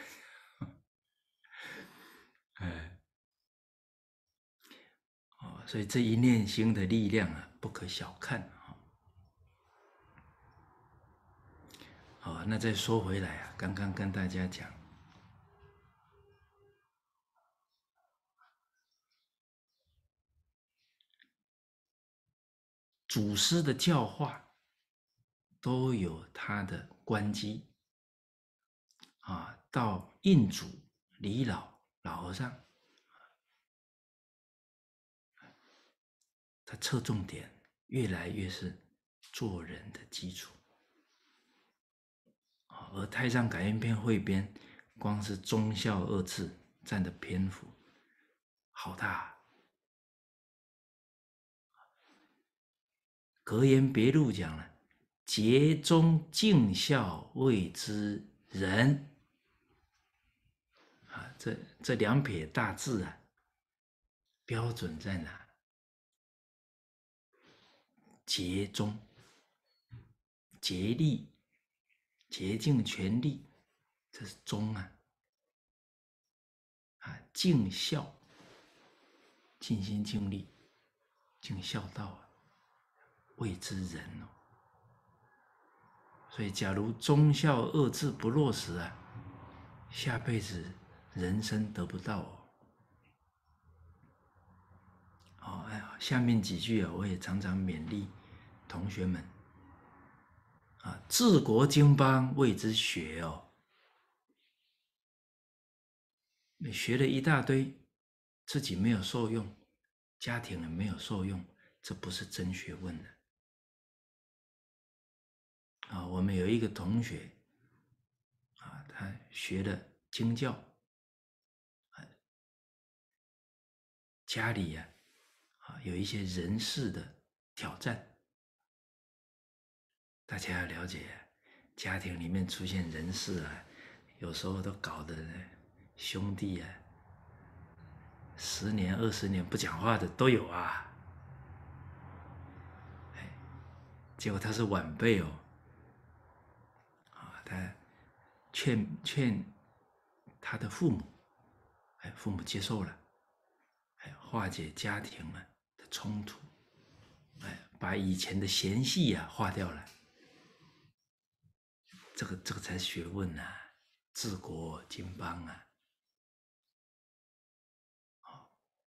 哎，哦，所以这一念心的力量啊，不可小看啊。哦，那再说回来啊，刚刚跟大家讲，祖师的教化都有他的关机啊，到印祖、李老、老和尚，他侧重点越来越是做人的基础。而《太上感应篇》汇编，光是忠孝二字占的篇幅好大。 格言别录讲了，节中尽孝谓之仁。啊，这这两撇大字啊，标准在哪？竭忠、竭力、竭尽全力，这是忠啊！啊，尽孝，尽心尽力，尽孝道啊，谓之仁哦。所以，假如忠孝二字不落实啊，下辈子人生得不到哦。哦，哎呀，下面几句啊，我也常常勉励同学们啊，治国经邦谓之学哦。你学了一大堆，自己没有受用，家庭也没有受用，这不是真学问的。啊，我们有一个同学啊，他学了经教，啊，家里呀、啊，有一些人事的挑战，大家要了解，家庭里面出现人事啊，有时候都搞得兄弟啊，十年二十年不讲话的都有啊。哎，结果他是晚辈哦，啊，他劝劝他的父母，哎，父母接受了，哎，化解家庭啊的冲突，哎，把以前的嫌隙啊化掉了。这个这个才是学问啊，治国经邦啊，哦，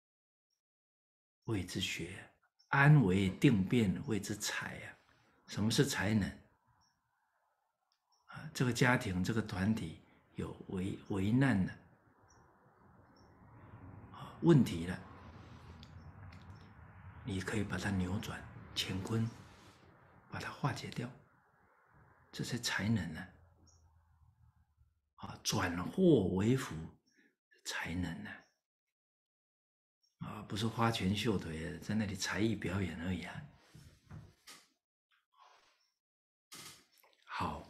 谓之学，安为定变谓之才啊。什么是才能？啊，这个家庭这个团体有危危难了，啊，问题了，你可以把它扭转乾坤，把它化解掉，这才才能呢。啊，转祸为福，才能呢。啊，不是花拳绣腿，在那里才艺表演而已啊。好，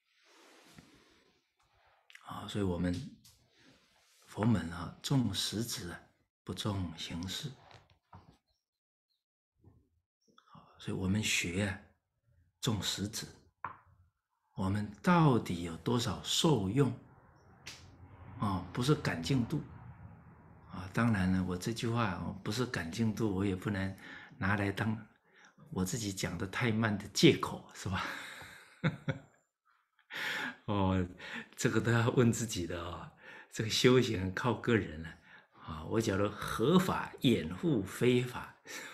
啊，所以我们佛门啊，重实质啊，不重形式。所以我们学啊，重实质。我们到底有多少受用？啊，不是感净度。啊，当然了，我这句话不是感净度，我也不能拿来当我自己讲的太慢的借口，是吧？哦，这个都要问自己的哦。这个修行靠个人了啊。我假如合法掩护非法，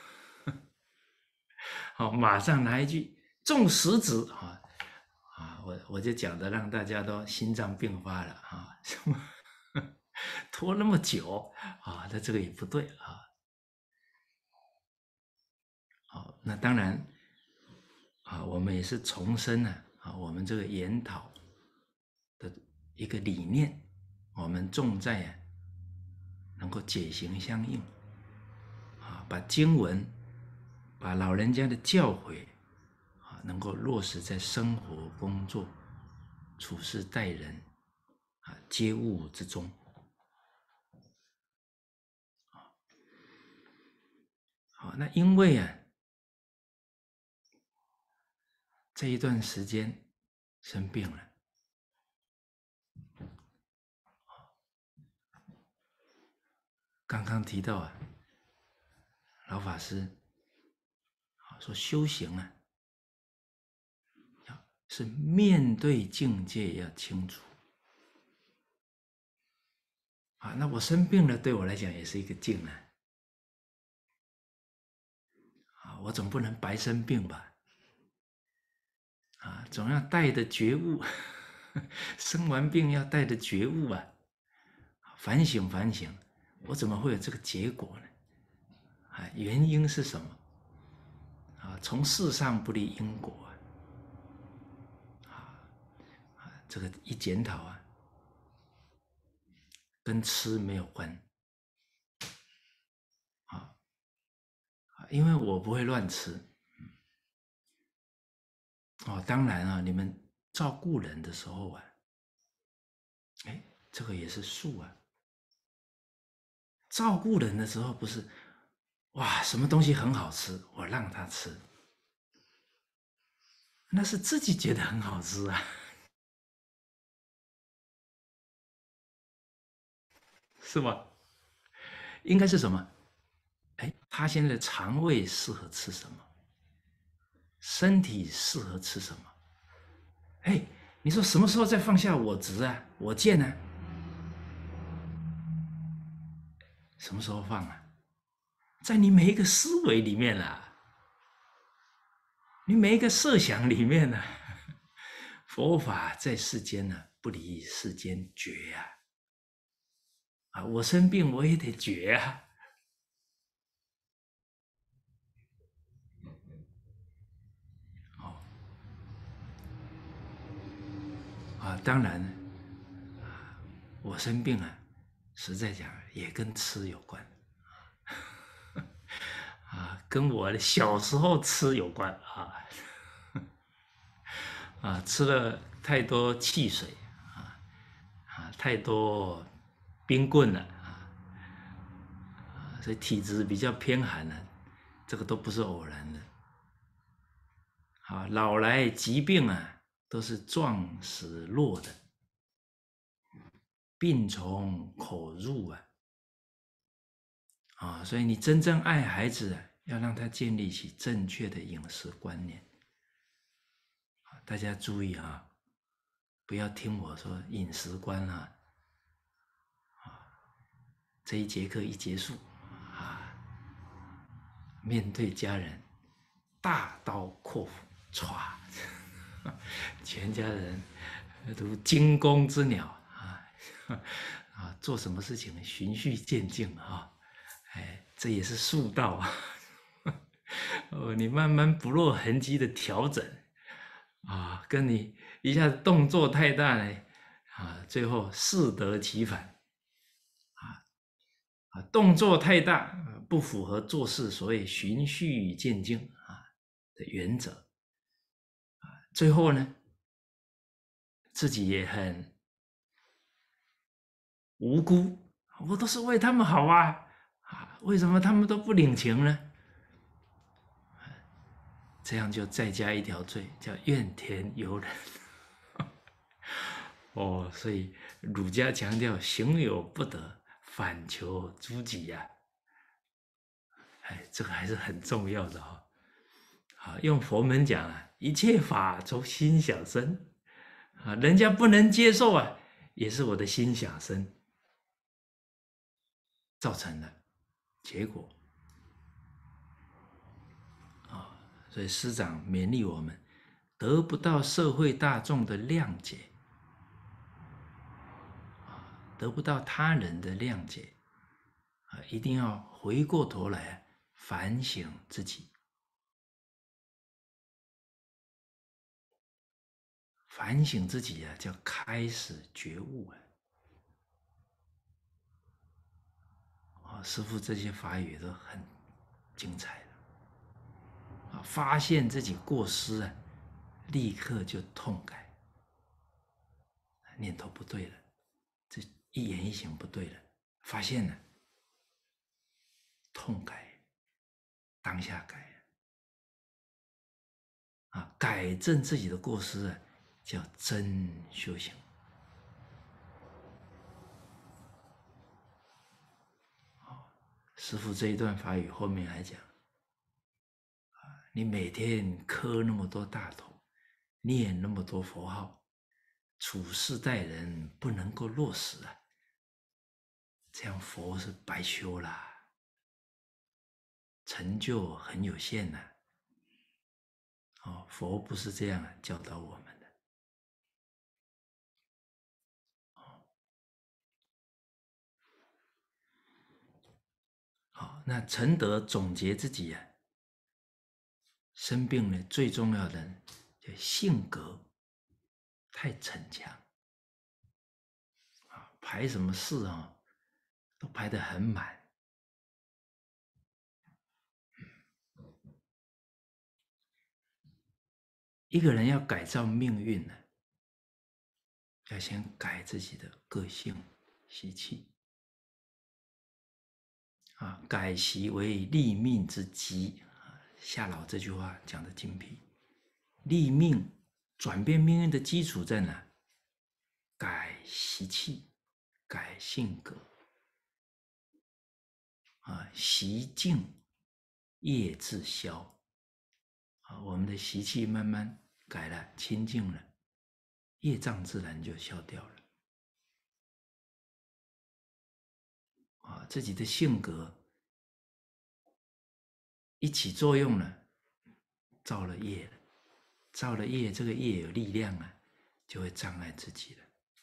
好，马上拿一句重实质啊啊，我我就讲的让大家都心脏病发了啊，什么拖那么久啊，那这个也不对啊。好，那当然啊，我们也是重申了啊，我们这个研讨的一个理念，我们重在啊能够解行相应啊，把经文、把老人家的教诲啊，能够落实在生活、工作、处事待人啊、接物之中。好，那因为啊，这一段时间生病了，刚刚提到啊，老法师啊说修行啊，是面对境界要清楚啊。那我生病了，对我来讲也是一个境啊。啊，我总不能白生病吧？啊，总要带着觉悟，生完病要带着觉悟啊，反省反省，我怎么会有这个结果呢？啊，原因是什么？啊，从事上不离因果啊，啊，这个一检讨啊，跟吃没有关啊，因为我不会乱吃哦，当然啊，你们照顾人的时候啊，哎，这个也是术啊。照顾人的时候不是，哇，什么东西很好吃，我让他吃，那是自己觉得很好吃啊，是吗？应该是什么？哎，他现在的肠胃适合吃什么？身体适合吃什么？哎，你说什么时候再放下我执啊？我见啊？什么时候放啊？在你每一个思维里面啦、啊，你每一个设想里面呢、啊，佛法在世间呢、啊，不离世间觉呀、啊！啊，我生病我也得觉啊！哦，啊，当然，我生病啊，实在讲也跟吃有关，啊，跟我的小时候吃有关啊，啊，吃了太多汽水，啊啊，太多冰棍了啊，啊，所以体质比较偏寒了，这个都不是偶然的。啊，老来疾病啊，都是壮死弱的，病从口入啊。啊，所以你真正爱孩子啊，要让他建立起正确的饮食观念。大家注意啊，不要听我说饮食观啊，这一节课一结束啊，面对家人大刀阔斧，歘，全家人如惊弓之鸟啊啊，做什么事情循序渐进啊，哎，这也是术道啊。哦，你慢慢不落痕迹的调整啊，跟你一下子动作太大呢，啊，最后适得其反啊啊，动作太大不符合做事所谓循序渐进啊的原则啊，最后呢，自己也很无辜，我都是为他们好啊啊，为什么他们都不领情呢？这样就再加一条罪，叫怨天尤人。哦，所以儒家强调行有不得，反求诸己呀、啊。哎，这个还是很重要的哈、哦。啊，用佛门讲啊，一切法从心想生啊，人家不能接受啊，也是我的心想生造成的结果啊。所以师长勉励我们，得不到社会大众的谅解。得不到他人的谅解啊，一定要回过头来反省自己，反省自己啊，叫开始觉悟啊！啊，师父这些法语都很精彩的啊，发现自己过失啊，立刻就痛改，念头不对了，这一言一行不对了，发现了，痛改，当下改啊，改正自己的过失啊，叫真修行。师父这一段法语后面还讲，你每天磕那么多大头，念那么多佛号，处事待人不能够落实啊，这样佛是白修啦，成就很有限呐、啊。哦，佛不是这样教导我们的。好，那陈德总结自己啊，生病呢最重要的就性格太逞强啊，排什么事啊都排得很满。 一个人要改造命运呢，要先改自己的个性习气啊，改习为立命之基。夏老这句话讲的精辟，立命转变命运的基础在哪？改习气，改性格啊，习静业自消啊，我们的习气慢慢改了，清净了，业障自然就消掉了啊，自己的性格一起作用了，造了业了，造了业，这个业有力量啊，就会障碍自己了。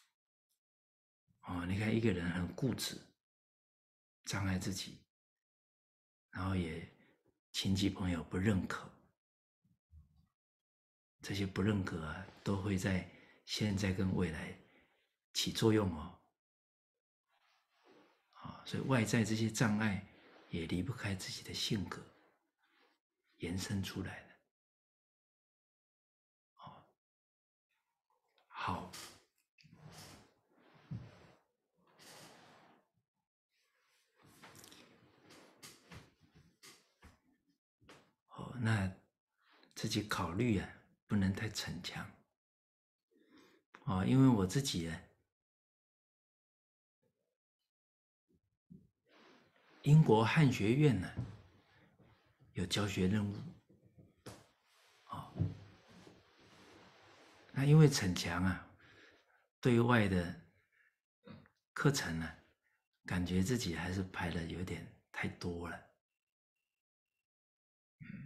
哦，你看一个人很固执，障碍自己，然后也亲戚朋友不认可，这些不认可啊，都会在现在跟未来起作用哦。啊，所以外在这些障碍也离不开自己的性格延伸出来的。哦，好。哦，那自己考虑啊，不能太逞强。哦，因为我自己啊，英国汉学院呢有教学任务。哦，那因为逞强啊，对外的课程呢、啊，感觉自己还是排的有点太多了。嗯，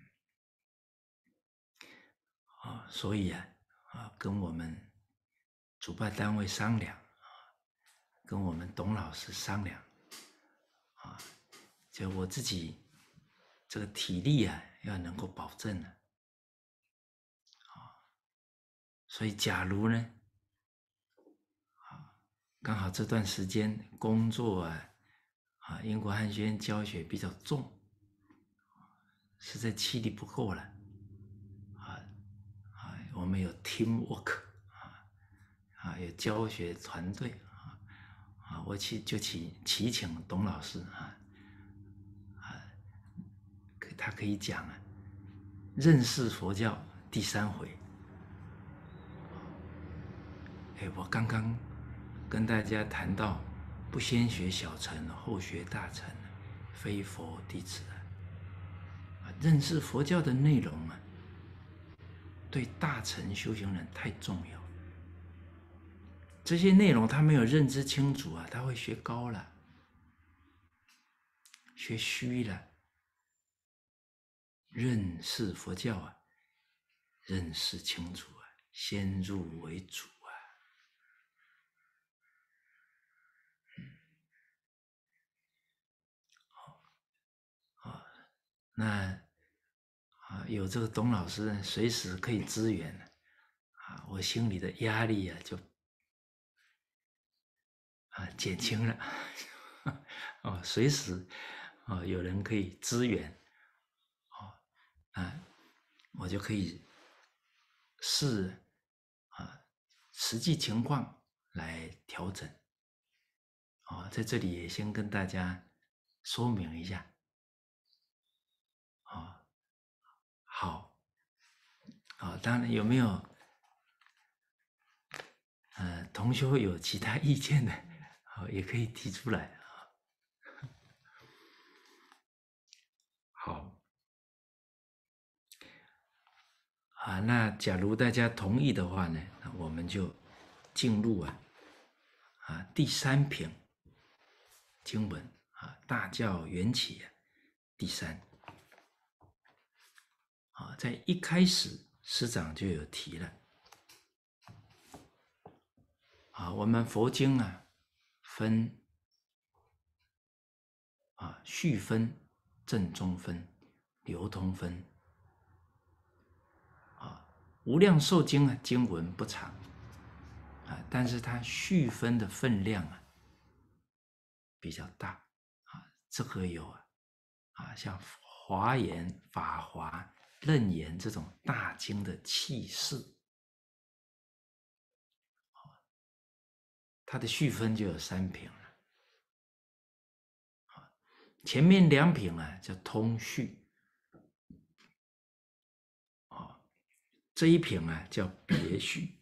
哦，所以啊，啊，跟我们主办单位商量啊，跟我们董老师商量啊，就我自己这个体力啊，要能够保证了啊。所以，假如呢，啊，刚好这段时间工作啊，啊，英国汉学院教学比较重，实在气力不够了，啊啊，我们有 team work 啊啊，有教学团队啊啊，我去就去祈请董老师啊啊，他可以讲啊，认识佛教第三回。哎，我刚刚跟大家谈到，不先学小乘，后学大乘，非佛弟子啊。认识佛教的内容啊，对大乘修行人太重要。这些内容他没有认知清楚啊，他会学高了，学虚了。认识佛教啊，认识清楚啊，先入为主啊。啊，那啊，有这个董老师随时可以支援啊，我心里的压力啊就啊减轻了。哦，随时哦有人可以支援，哦啊，我就可以视啊实际情况来调整。哦，在这里也先跟大家说明一下。哦，好。哦，当然有没有呃同学有其他意见的，哦也可以提出来啊。好。啊，那假如大家同意的话呢，那我们就进入啊啊第三品经文啊，大教缘起啊，第三啊，在一开始师长就有提了啊，我们佛经啊分啊序分、正宗分、流通分啊，无量寿经啊经文不长啊，但是它序分的分量啊比较大啊，这个有啊啊，像华严、法华、 楞严这种大经的气势。它的序分就有三品了。前面两品啊叫通序，啊，这一品啊叫别序，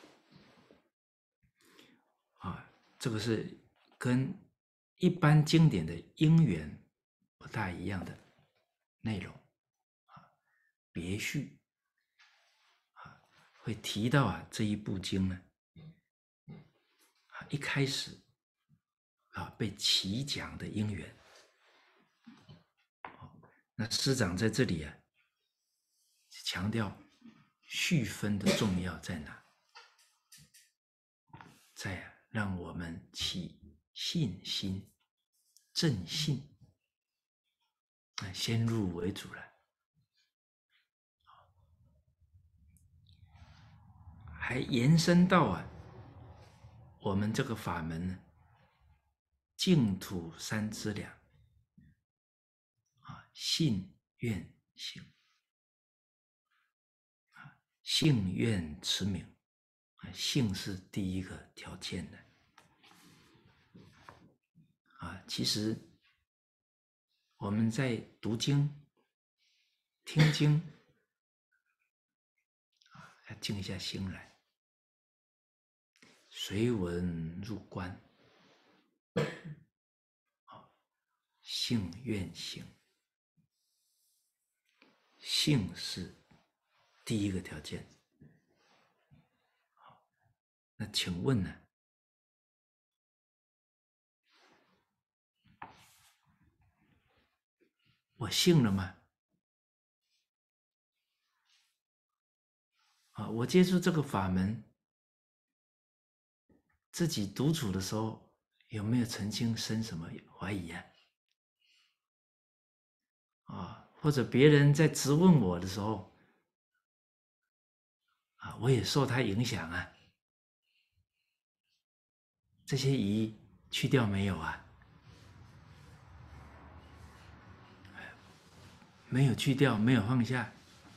啊，这个是跟一般经典的因缘不大一样的内容，啊，别序，啊，会提到啊这一部经呢，啊，一开始啊被启讲的因缘。那师长在这里啊，强调序分的重要在哪？在啊，让我们起信心、正信，啊，先入为主了。还延伸到啊，我们这个法门呢，净土三资粮啊，信愿行啊，信愿持名啊，信是第一个条件的啊。其实我们在读经、听经啊，要静下心来，随文入观，啊，信愿行，信是第一个条件。那请问呢？我信了吗？啊，我接触这个法门，自己独处的时候，有没有曾经生什么怀疑啊？啊，或者别人在质问我的时候，啊，我也受他影响啊。这些疑去掉没有啊？没有去掉，没有放下。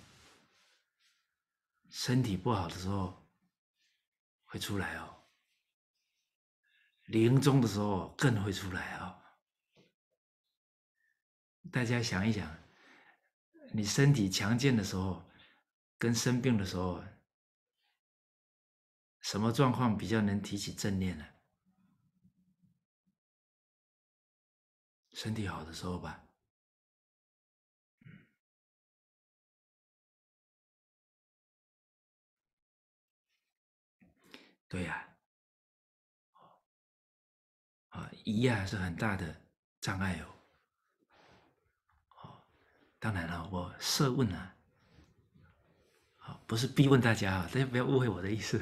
身体不好的时候会出来哦，临终的时候更会出来哦。大家想一想，你身体强健的时候，跟生病的时候，什么状况比较能提起正念呢？身体好的时候吧。对呀、啊，啊，疑啊是很大的障碍哦。哦，当然了，我设问啊，啊，不是逼问大家啊，大家不要误会我的意思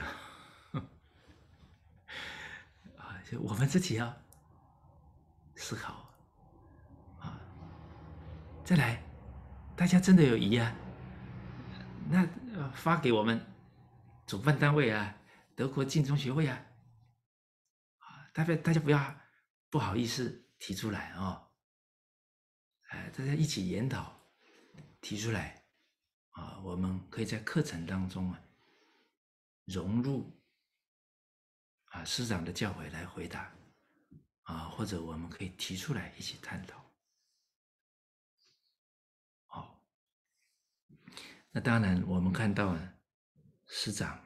啊，就我们自己要思考啊。再来，大家真的有疑啊，那呃发给我们主办单位啊，德国晋中学会啊，啊，大家大家不要不好意思提出来哦，哎，大家一起研讨，提出来啊，我们可以在课程当中啊融入啊师长的教诲来回答啊，或者我们可以提出来一起探讨。好，那当然我们看到呢，师长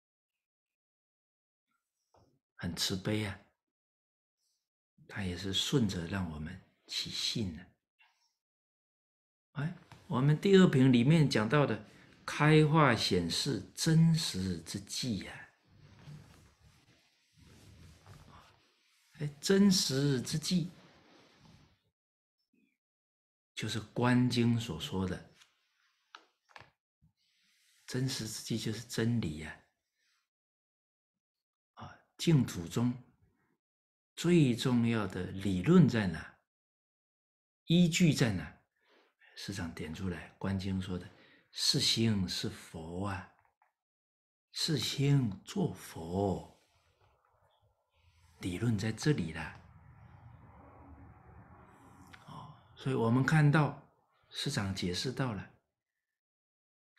很慈悲啊，他也是顺着让我们起信的。哎，我们第二品里面讲到的开化显示真实之际呀、啊，哎，真实之际就是观经所说的真实之际，就是真理呀、啊，啊，净土中最重要的理论在哪？依据在哪？师长点出来，观经说的是心是佛啊，是心做佛，理论在这里啦。哦，所以我们看到师长解释到了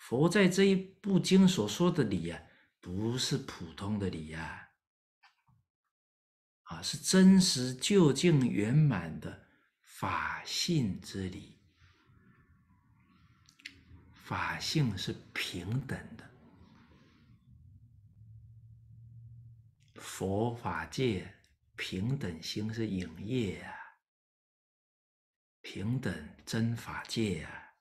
佛在这一部经所说的理啊，不是普通的理呀、啊，啊，是真实究竟圆满的法性之理。法性是平等的，佛法界平等心是影业啊，平等真法界啊，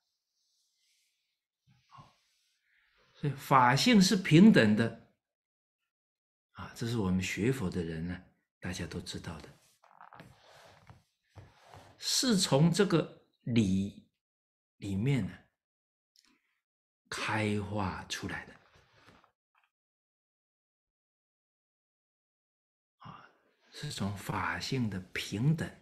所以法性是平等的啊，这是我们学佛的人呢，大家都知道的，是从这个理里面呢开化出来的啊，是从法性的平等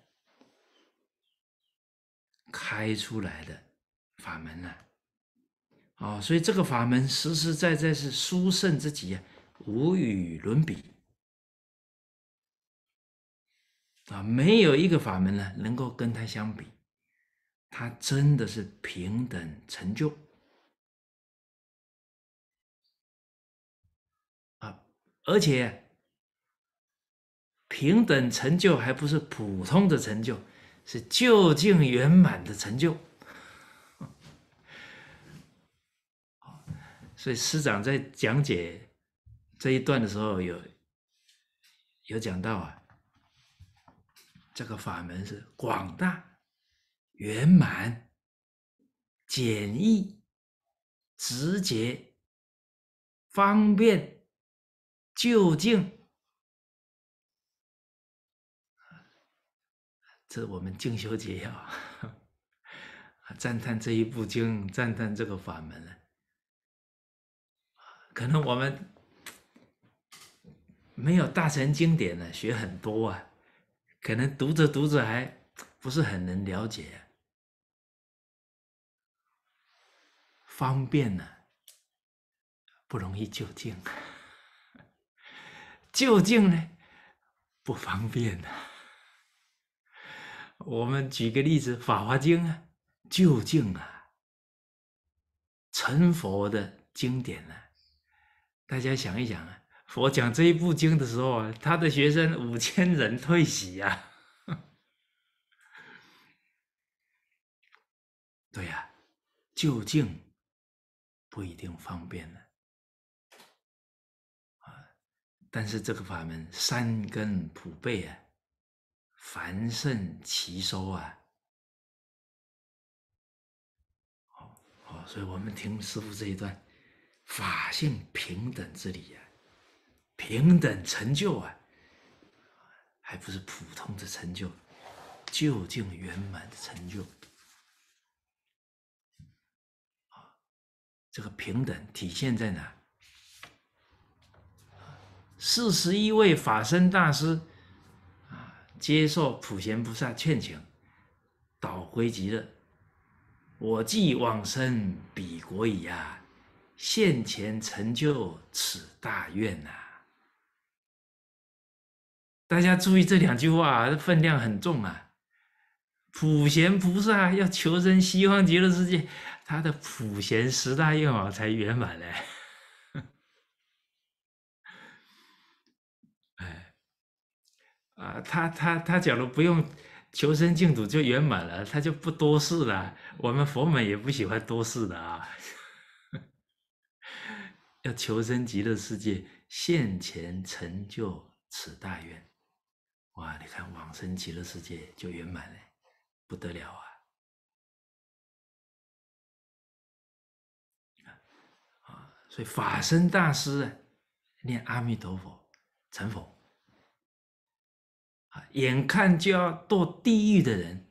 开出来的法门呢、啊，哦，所以这个法门实实在在是殊胜之极啊，无与伦比啊，没有一个法门呢能够跟它相比，它真的是平等成就啊，而且平等成就还不是普通的成就，是究竟圆满的成就。所以师长在讲解这一段的时候有有讲到啊，这个法门是广大、圆满、简易、直接、方便、究竟。这我们静修节要赞叹这一部经，赞叹这个法门了。可能我们没有大乘经典呢，学很多啊，可能读着读着还不是很能了解、啊。方便呢、啊，不容易究竟；究竟呢，不方便呢、啊。我们举个例子，《法华经》啊，究竟啊，成佛的经典呢、啊，大家想一想啊。佛讲这一部经的时候啊，他的学生五千人退席啊。对呀、啊，究竟不一定方便呢。啊，但是这个法门三根普被啊，凡圣齐收啊。哦哦，所以我们听师父这一段，法性平等之理啊，平等成就啊，还不是普通的成就，究竟圆满的成就。这个平等体现在哪？四十一位法身大师啊，接受普贤菩萨劝请，导归极乐。我既往生彼国矣啊！现前成就此大愿呐、啊！大家注意这两句话，分量很重啊。普贤菩萨要求生西方极乐世界，他的普贤十大愿望才圆满嘞。哎，啊，他他他假如不用求生净土就圆满了，他就不多事了。我们佛门也不喜欢多事的啊。要求生极乐世界，现前成就此大愿。哇，你看往生极乐世界就圆满了，不得了啊！啊，所以法身大师啊，念阿弥陀佛成佛啊，眼看就要堕地狱的人，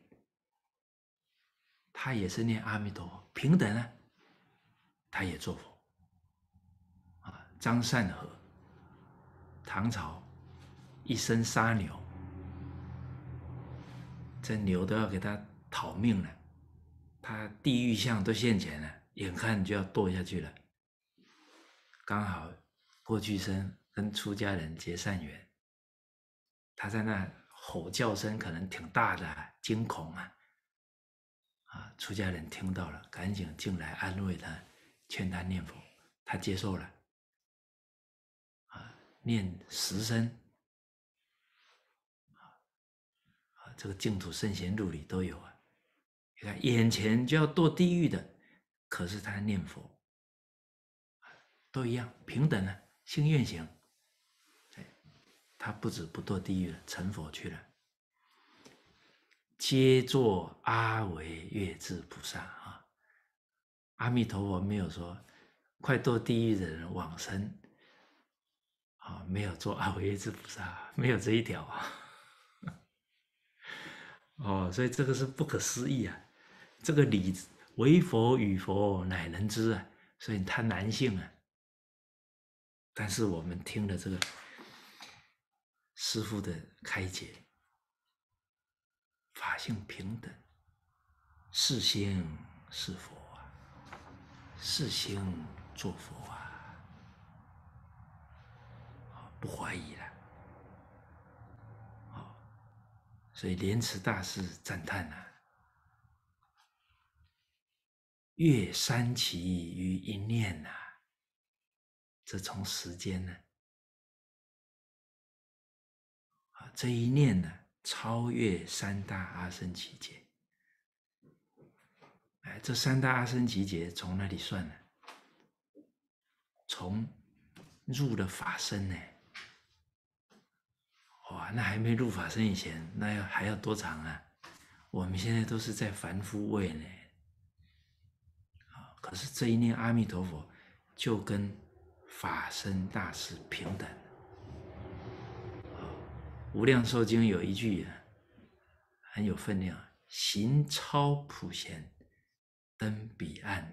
他也是念阿弥陀佛，平等啊，他也做佛啊。张善和，唐朝一生杀牛，这牛都要给他讨命了，他地狱相都现前了，眼看就要堕下去了。刚好过去生跟出家人结善缘，他在那吼叫声可能挺大的、啊，惊恐啊！啊，出家人听到了，赶紧进来安慰他， 劝他念佛，他接受了，啊，念十声，啊，这个净土圣贤录里都有啊。你看，眼前就要堕地狱的，可是他念佛，都一样，平等啊，心愿行。他不止不堕地狱了，成佛去了。皆作阿惟越致菩萨啊！阿弥陀佛没有说快堕地狱的人往生啊，没有做阿惟越致菩萨，没有这一条啊。哦，所以这个是不可思议啊！这个理唯佛与佛乃能知啊，所以他难信啊。但是我们听了这个师父的开解，法性平等，是心是佛啊，是心做佛啊，不怀疑了。所以莲池大师赞叹啊，越三期于一念呐、啊，这从时间呢，啊，这一念呢，超越三大阿僧祇劫。哎，这三大阿僧祇劫从哪里算呢？从入了法身呢。哇，那还没入法身以前，那要还要多长啊？我们现在都是在凡夫位呢。可是这一念阿弥陀佛，就跟法身大士平等。无量寿经有一句很有分量：行超普贤，登彼岸。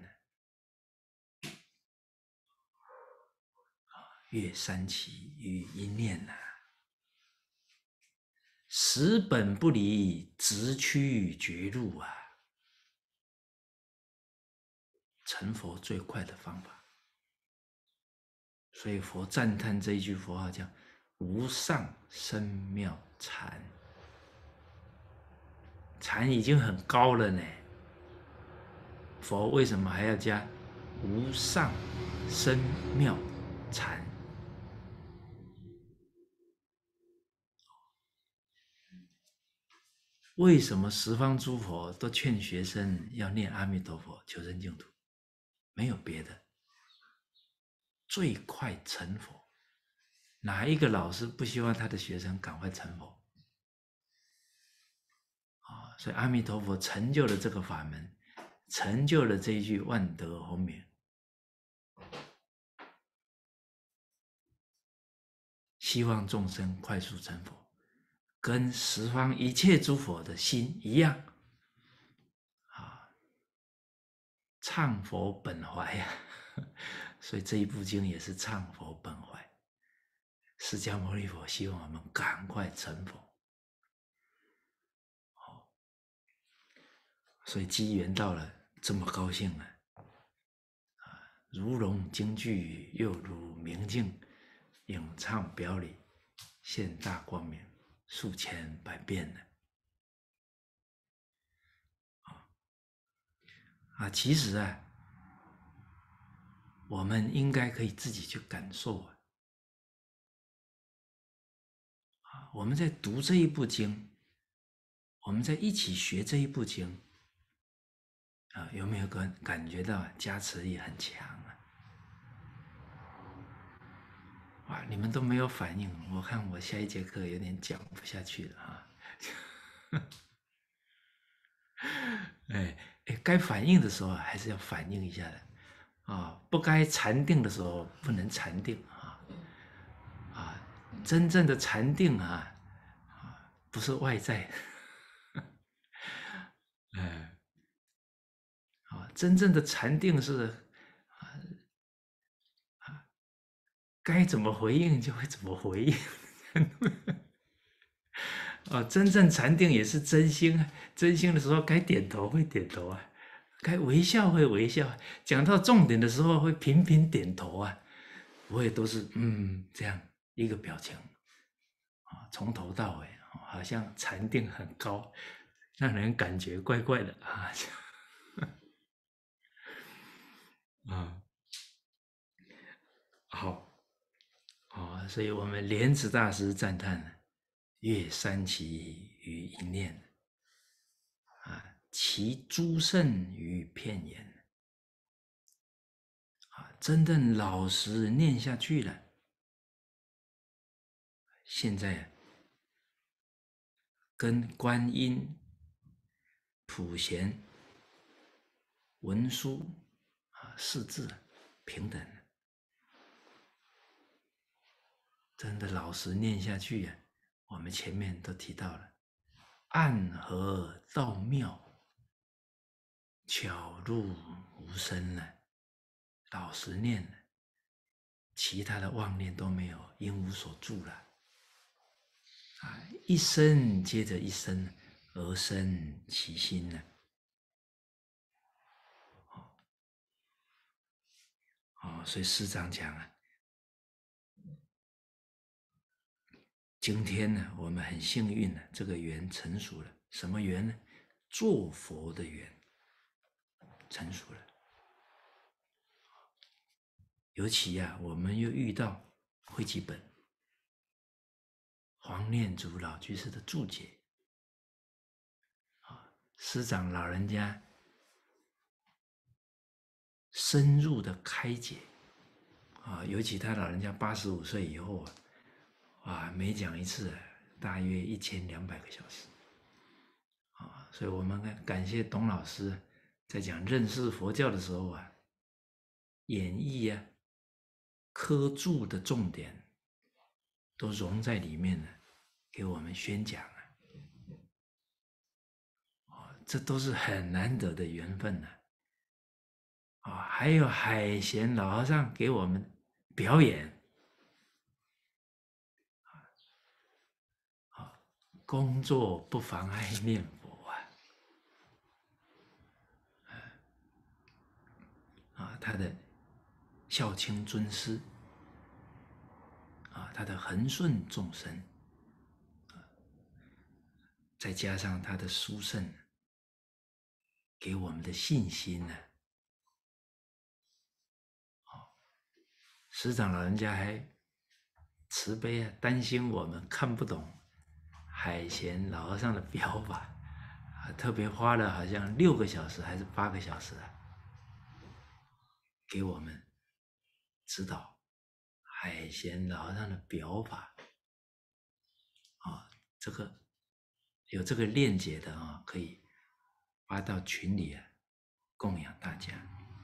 越三期于一念呐、啊，十本不离，直趋绝路啊！成佛最快的方法。所以佛赞叹这一句佛号叫无上深妙禅，禅已经很高了呢。佛为什么还要加无上深妙禅？为什么十方诸佛都劝学生要念阿弥陀佛求生净土？没有别的，最快成佛。哪一个老师不希望他的学生赶快成佛？啊，所以阿弥陀佛成就了这个法门，成就了这一句万德洪名，希望众生快速成佛，跟十方一切诸佛的心一样啊，唱佛本怀呀、啊。所以这一部经也是唱佛本怀。释迦牟尼佛希望我们赶快成佛。所以机缘到了，这么高兴啊！啊，如融京剧，又如明镜，咏唱表里，现大光明，数千百变呢。啊，其实啊，我们应该可以自己去感受啊。啊，我们在读这一部经，我们在一起学这一部经。啊，有没有感感觉到加持力很强啊？哇，你们都没有反应，我看我下一节课有点讲不下去了啊。哎哎，该反应的时候还是要反应一下的啊，不该禅定的时候不能禅定啊啊，真正的禅定啊啊，不是外在，哎。啊，真正的禅定是啊啊，该怎么回应就会怎么回应。啊，真正禅定也是真心，真心的时候该点头会点头啊，该微笑会微笑，讲到重点的时候会频频点头啊，不会都是嗯这样一个表情啊，从头到尾好像禅定很高，让人感觉怪怪的啊。啊， 好，哦，所以我们莲池大师赞叹阅三奇于一念，啊，其诸圣于片言，啊，真正老实念下去了，现在跟观音、普贤、文殊啊四字平等，真的老实念下去呀、啊，我们前面都提到了，暗合道妙，巧入无声了，老实念了，其他的妄念都没有，因无所住了。啊，一生接着一生，而生其心呢。哦，所以师长讲啊，今天呢，我们很幸运呢，这个缘成熟了。什么缘呢？做佛的缘成熟了。尤其呀、啊，我们又遇到汇集本黄念祖老居士的注解，啊，师长老人家深入的开解，啊，尤其他老人家八十五岁以后啊，啊，每讲一次、啊、大约一千两百个小时，啊，所以我们感谢董老师在讲认识佛教的时候啊，演绎啊，科注的重点都融在里面了，给我们宣讲啊，哦，这都是很难得的缘分呢、啊，哦，还有海贤老和尚给我们表演。工作不妨碍念佛啊！啊，他的孝亲尊师，啊，他的恒顺众生，啊，再加上他的殊胜，给我们的信心呢、啊。哦，师长老人家还慈悲啊，担心我们看不懂海贤老和尚的表法，啊，特别花了好像六个小时还是八个小时啊，给我们指导海贤老和尚的表法。啊，这个有这个链接的啊，可以发到群里啊，供养大家。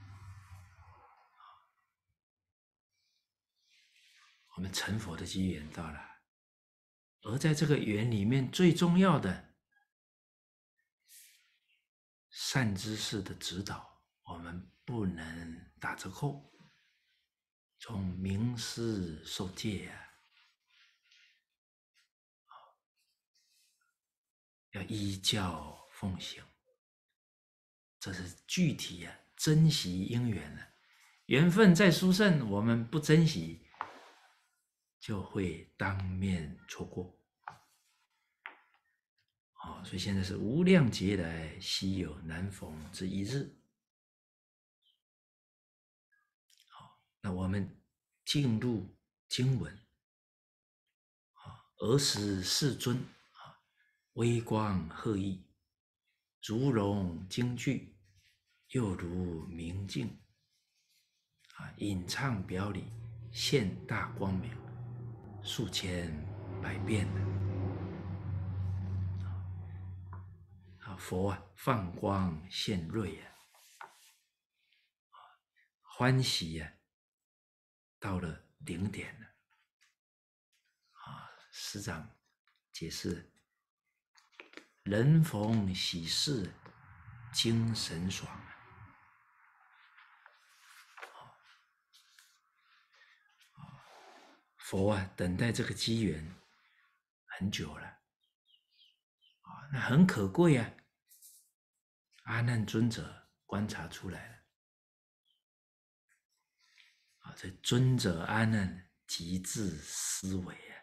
我们成佛的机缘到了，而在这个缘里面，最重要的善知识的指导，我们不能打折扣，从名师受戒啊，要依教奉行，这是具体啊，珍惜因缘啊，缘分再殊胜，我们不珍惜，就会当面错过。哦，所以现在是无量劫来稀有难逢之一日。好，那我们进入经文。啊，儿时世尊啊，微光赫熠，如融金具，又如明镜。啊，引唱表里，现大光明，数千百变的。佛啊，放光现瑞啊，欢喜啊，到了顶点了。啊，师长解释：人逢喜事，精神爽。佛啊，等待这个机缘很久了，啊，那很可贵啊。阿难尊者观察出来了，啊，这尊者阿难极致思维啊，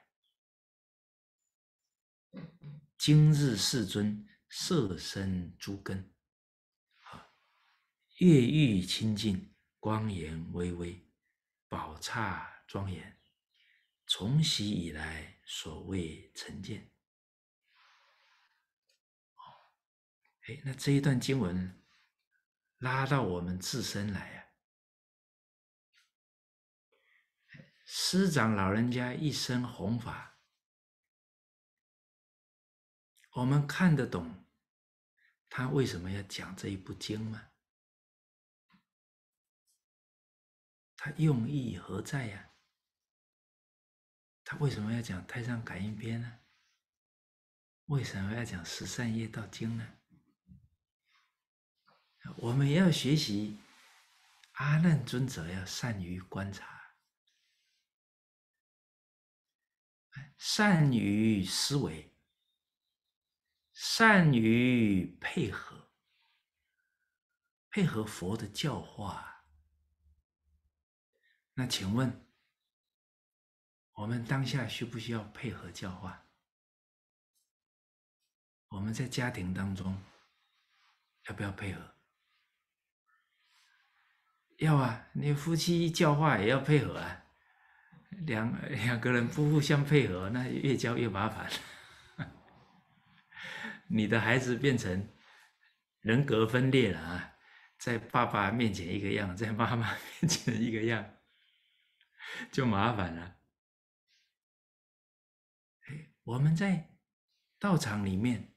今日世尊摄身诸根，啊，月欲清净，光颜微微，宝刹庄严，从昔以来所谓成见。哎，那这一段经文拉到我们自身来啊，师长老人家一生弘法，我们看得懂他为什么要讲这一部经吗？他用意何在呀、啊？他为什么要讲《太上感应篇》呢？为什么要讲《十善业道经》呢？我们也要学习阿难尊者，要善于观察，善于思维，善于配合，配合佛的教化。那请问，我们当下需不需要配合教化？我们在家庭当中要不要配合？要啊，你夫妻教化也要配合啊。两两个人不互相配合，那越教越麻烦。你的孩子变成人格分裂了啊，在爸爸面前一个样，在妈妈面前一个样，就麻烦了。我们在道场里面，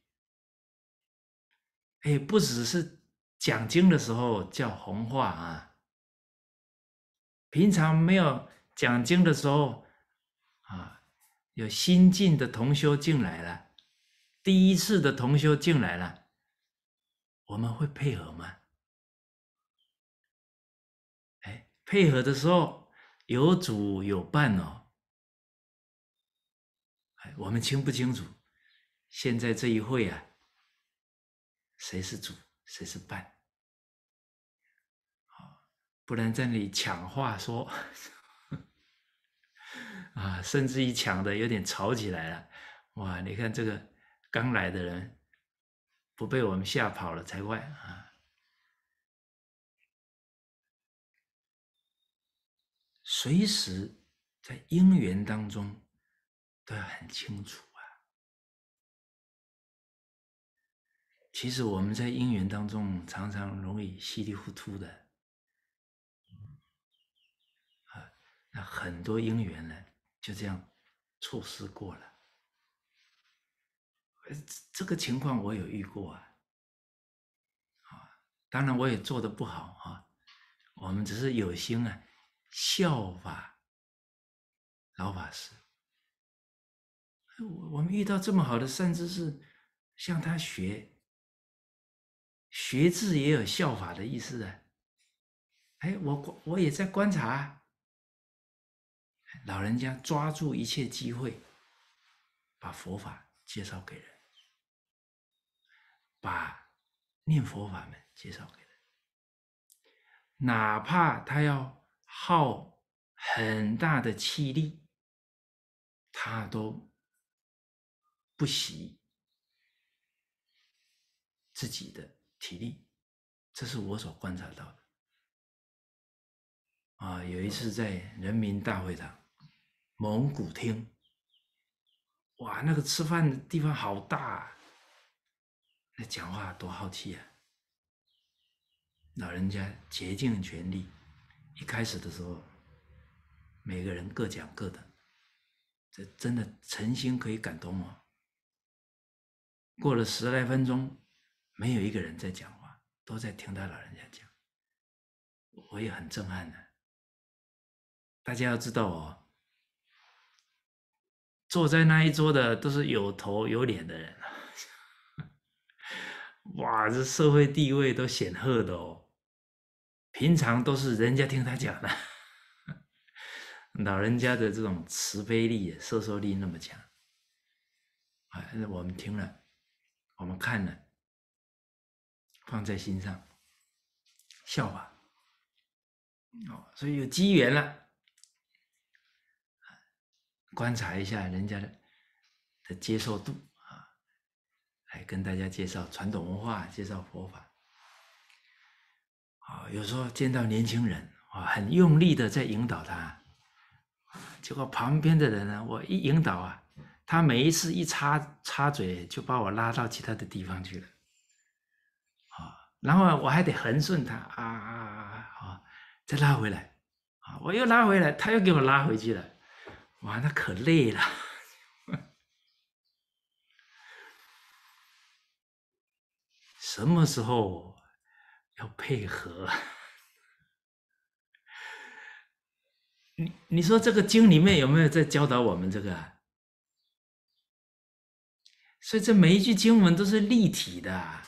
哎，不只是讲经的时候叫弘化啊，平常没有讲经的时候啊，有新进的同修进来了，第一次的同修进来了，我们会配合吗？哎，配合的时候有主有伴哦。我们清不清楚？现在这一会啊，谁是主，谁是伴？不然在那里抢话说啊，甚至于抢的有点吵起来了。哇，你看这个刚来的人，不被我们吓跑了才怪啊！随时在因缘当中都要很清楚啊。其实我们在因缘当中常常容易稀里糊涂的啊，那很多因缘呢就这样错失过了。这个情况我有遇过啊，啊，当然我也做得不好啊，我们只是有心啊，效法老法师。我们遇到这么好的善知识，向他学，学字也有效法的意思啊。哎，我我也在观察，老人家抓住一切机会，把佛法介绍给人，把念佛法门介绍给人，哪怕他要耗很大的气力，他都不惜自己的体力，这是我所观察到的。啊，有一次在人民大会堂蒙古厅，哇，那个吃饭的地方好大啊，那讲话多好气啊！老人家竭尽全力，一开始的时候，每个人各讲各的，这真的诚心可以感动哦。过了十来分钟，没有一个人在讲话，都在听他老人家讲，我也很震撼的。大家要知道哦，坐在那一桌的都是有头有脸的人，哇，这社会地位都显赫的哦。平常都是人家听他讲的，老人家的这种慈悲力、摄受力那么强，啊，我们听了，我们看了，放在心上，效法。哦，所以有机缘了，观察一下人家的接受度啊，来跟大家介绍传统文化，介绍佛法。啊，有时候见到年轻人啊，很用力的在引导他， 结果旁边的人呢，我一引导啊，他每一次一插插嘴，就把我拉到其他的地方去了。啊，然后我还得横顺他啊啊啊啊，再拉回来，啊，我又拉回来，他又给我拉回去了。哇，那可累了。什么时候要配合？你你说这个经里面有没有在教导我们这个啊？所以这每一句经文都是立体的啊，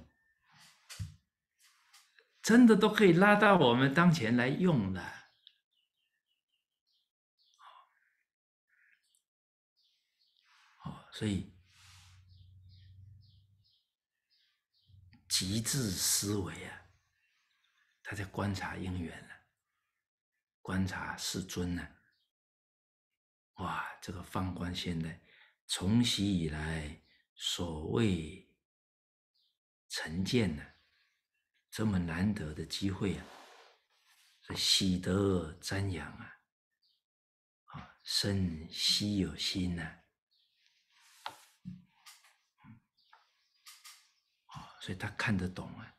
真的都可以拉到我们当前来用的。哦，所以极致思维啊，他在观察因缘了，观察世尊呢。哇，这个放观现代从习以来所谓成见呢，这么难得的机会啊，这喜得瞻仰啊，啊，生稀有心呐、啊，所以他看得懂啊。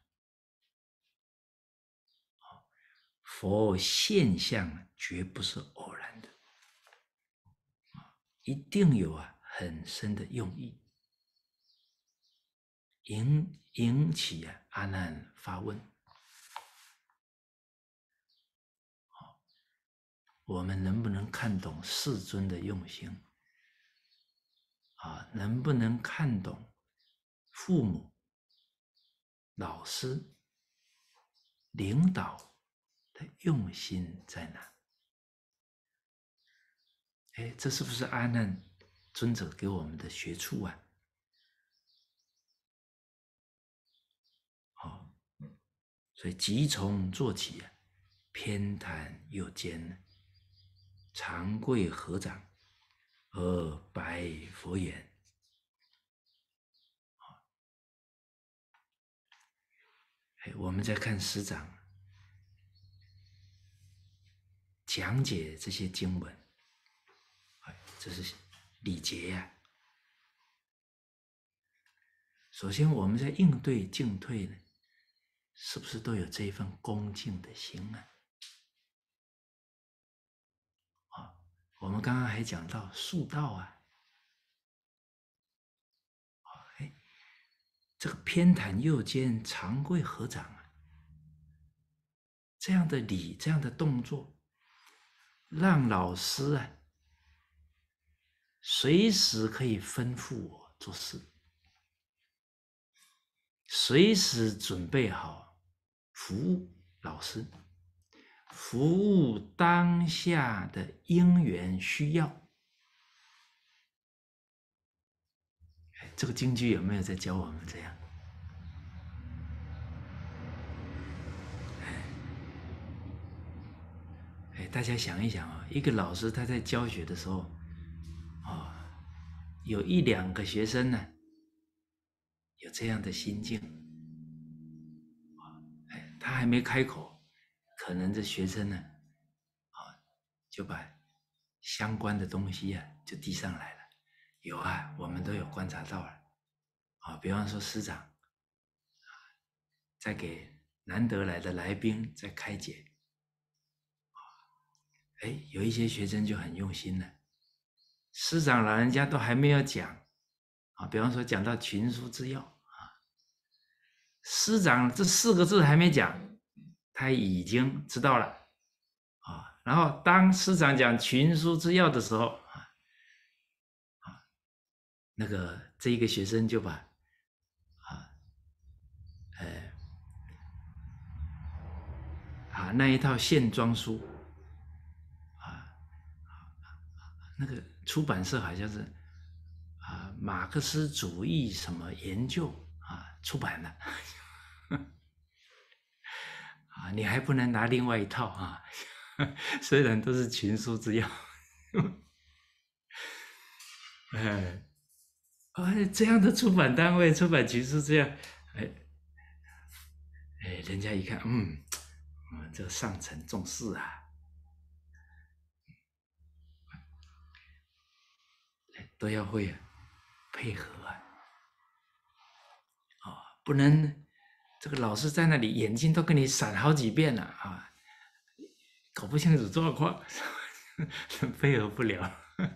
佛现象绝不是偶然的，一定有啊很深的用意，引引起啊阿难发问。我们能不能看懂世尊的用心？啊，能不能看懂父母、老师、领导的用心在哪？哎，这是不是阿难尊者给我们的学处啊？好、哦，所以即从做起啊，偏袒右肩，长跪合掌，而白佛言。哎，我们在看师长讲解这些经文，哎，这是礼节呀、啊。首先，我们在应对进退呢，是不是都有这一份恭敬的心啊？啊，我们刚刚还讲到树道啊，哎，这个偏袒右肩，长跪合掌啊，这样的礼，这样的动作，让老师啊，随时可以吩咐我做事，随时准备好服务老师，服务当下的因缘需要。这个京剧有没有在教我们这样？哎，大家想一想啊，一个老师他在教学的时候，哦，有一两个学生呢，有这样的心境，哎，他还没开口，可能这学生呢，啊，就把相关的东西啊就递上来了。有啊，我们都有观察到了，啊，比方说师长，在给难得来的来宾在开解，哎，有一些学生就很用心了，师长老人家都还没有讲，啊，比方说讲到群书之要啊，师长这四个字还没讲，他已经知道了啊。然后当师长讲群书之要的时候啊，啊，那个这一个学生就把啊，呃，啊那一套线装书啊，那个出版社好像是啊马克思主义什么研究啊出版的。啊，你还不能拿另外一套啊，虽然都是群书之要，哎，哎，这样的出版单位出版群书之要，哎，哎，人家一看，嗯，嗯，这个上层重视啊， 都要会配合啊，哦，不能这个老师在那里眼睛都跟你闪好几遍了啊，搞不清楚状况，配合不了。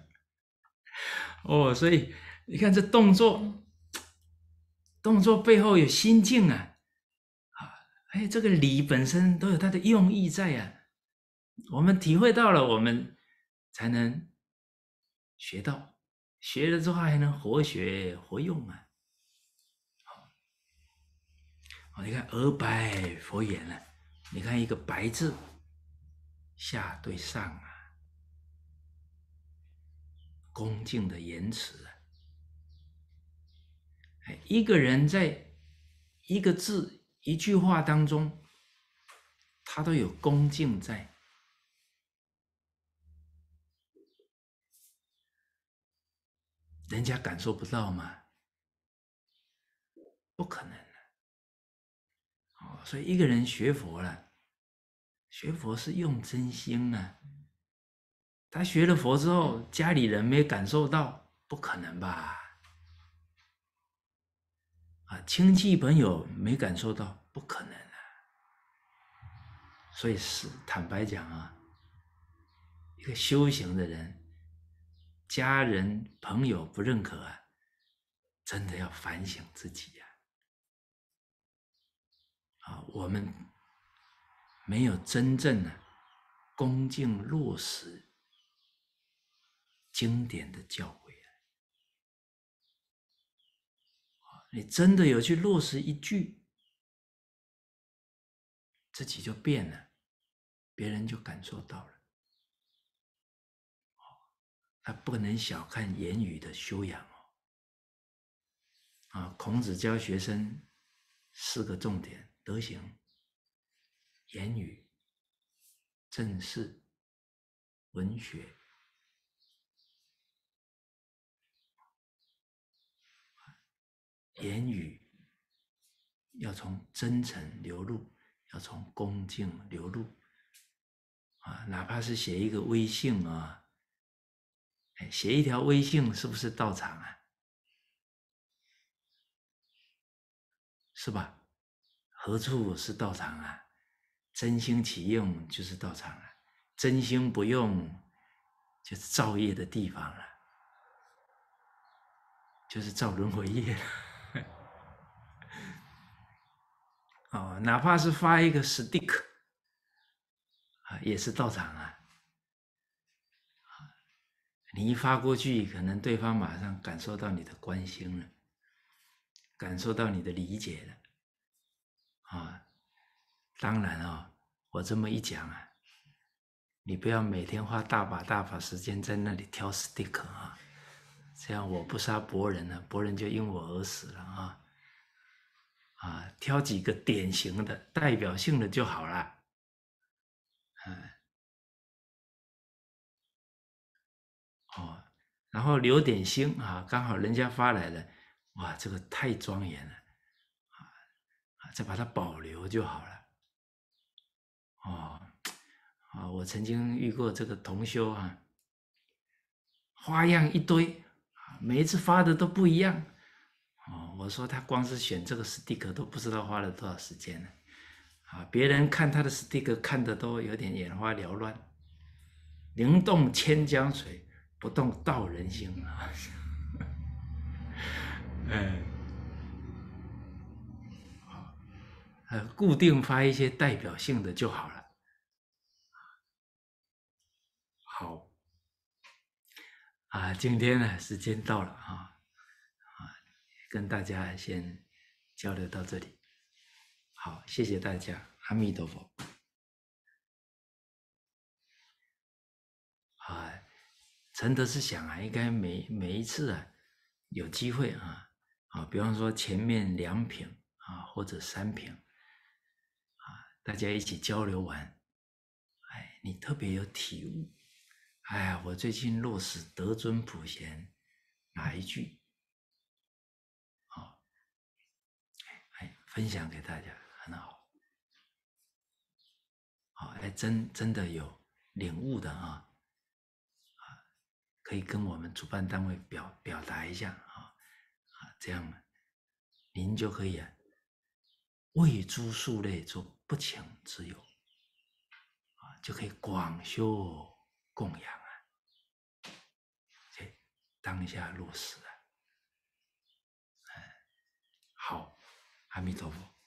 哦，所以你看这动作，动作背后有心境啊，啊，哎，这个理本身都有它的用意在啊，我们体会到了，我们才能学到，学了之后还能活学活用啊。哦，你看而白佛言了，你看一个白字，下对上啊，恭敬的言辞啊。一个人在一个字一句话当中，他都有恭敬在。人家感受不到吗？不可能的。哦，所以一个人学佛了，学佛是用真心啊。他学了佛之后，家里人没感受到，不可能吧？啊，亲戚朋友没感受到，不可能啊。所以是坦白讲啊，一个修行的人，家人朋友不认可啊，真的要反省自己呀。啊，我们没有真正的恭敬落实经典的教诲啊！你真的有去落实一句，自己就变了，别人就感受到了。他不能小看言语的修养哦。啊，孔子教学生四个重点：德行、言语、政事、文学。言语要从真诚流露，要从恭敬流露啊！哪怕是写一个微信啊，写一条微信是不是道场啊？是吧？何处是道场啊？真心启用就是道场啊，真心不用就是造业的地方了，就是造轮回业了。哦，哪怕是发一个 stick 啊，也是道场啊。你一发过去，可能对方马上感受到你的关心了，感受到你的理解了啊。当然啊，我这么一讲啊，你不要每天花大把大把时间在那里挑 stick 啊，这样我不杀伯仁了，伯仁就因我而死了啊。啊，挑几个典型的、代表性的就好了。嗯，哦，然后留点心啊，刚好人家发来了，哇，这个太庄严了啊，再把它保留就好了。哦，啊，我曾经遇过这个同修啊，花样一堆，每一次发的都不一样。哦，我说他光是选这个 stick 都不知道花了多少时间了。啊，别人看他的 stick 看的都有点眼花缭乱。灵动千江水，不动道人心啊。嗯，呃，固定发一些代表性的就好了。好，啊，今天呢时间到了啊，啊，跟大家先交流到这里。好，谢谢大家，阿弥陀佛。啊，陈德是想啊，应该每每一次啊，有机会啊，啊，比方说前面两品啊，或者三品啊，大家一起交流完，哎，你特别有体悟。哎呀，我最近落实得尊普贤哪一句？啊，哎，分享给大家，很好。好，哎，真真的有领悟的啊，啊， 可以跟我们主办单位表表达一下啊啊，这样您就可以啊为诸数类做不请之友啊，就可以广修供养啊，这当下落实啊。好，阿弥陀佛。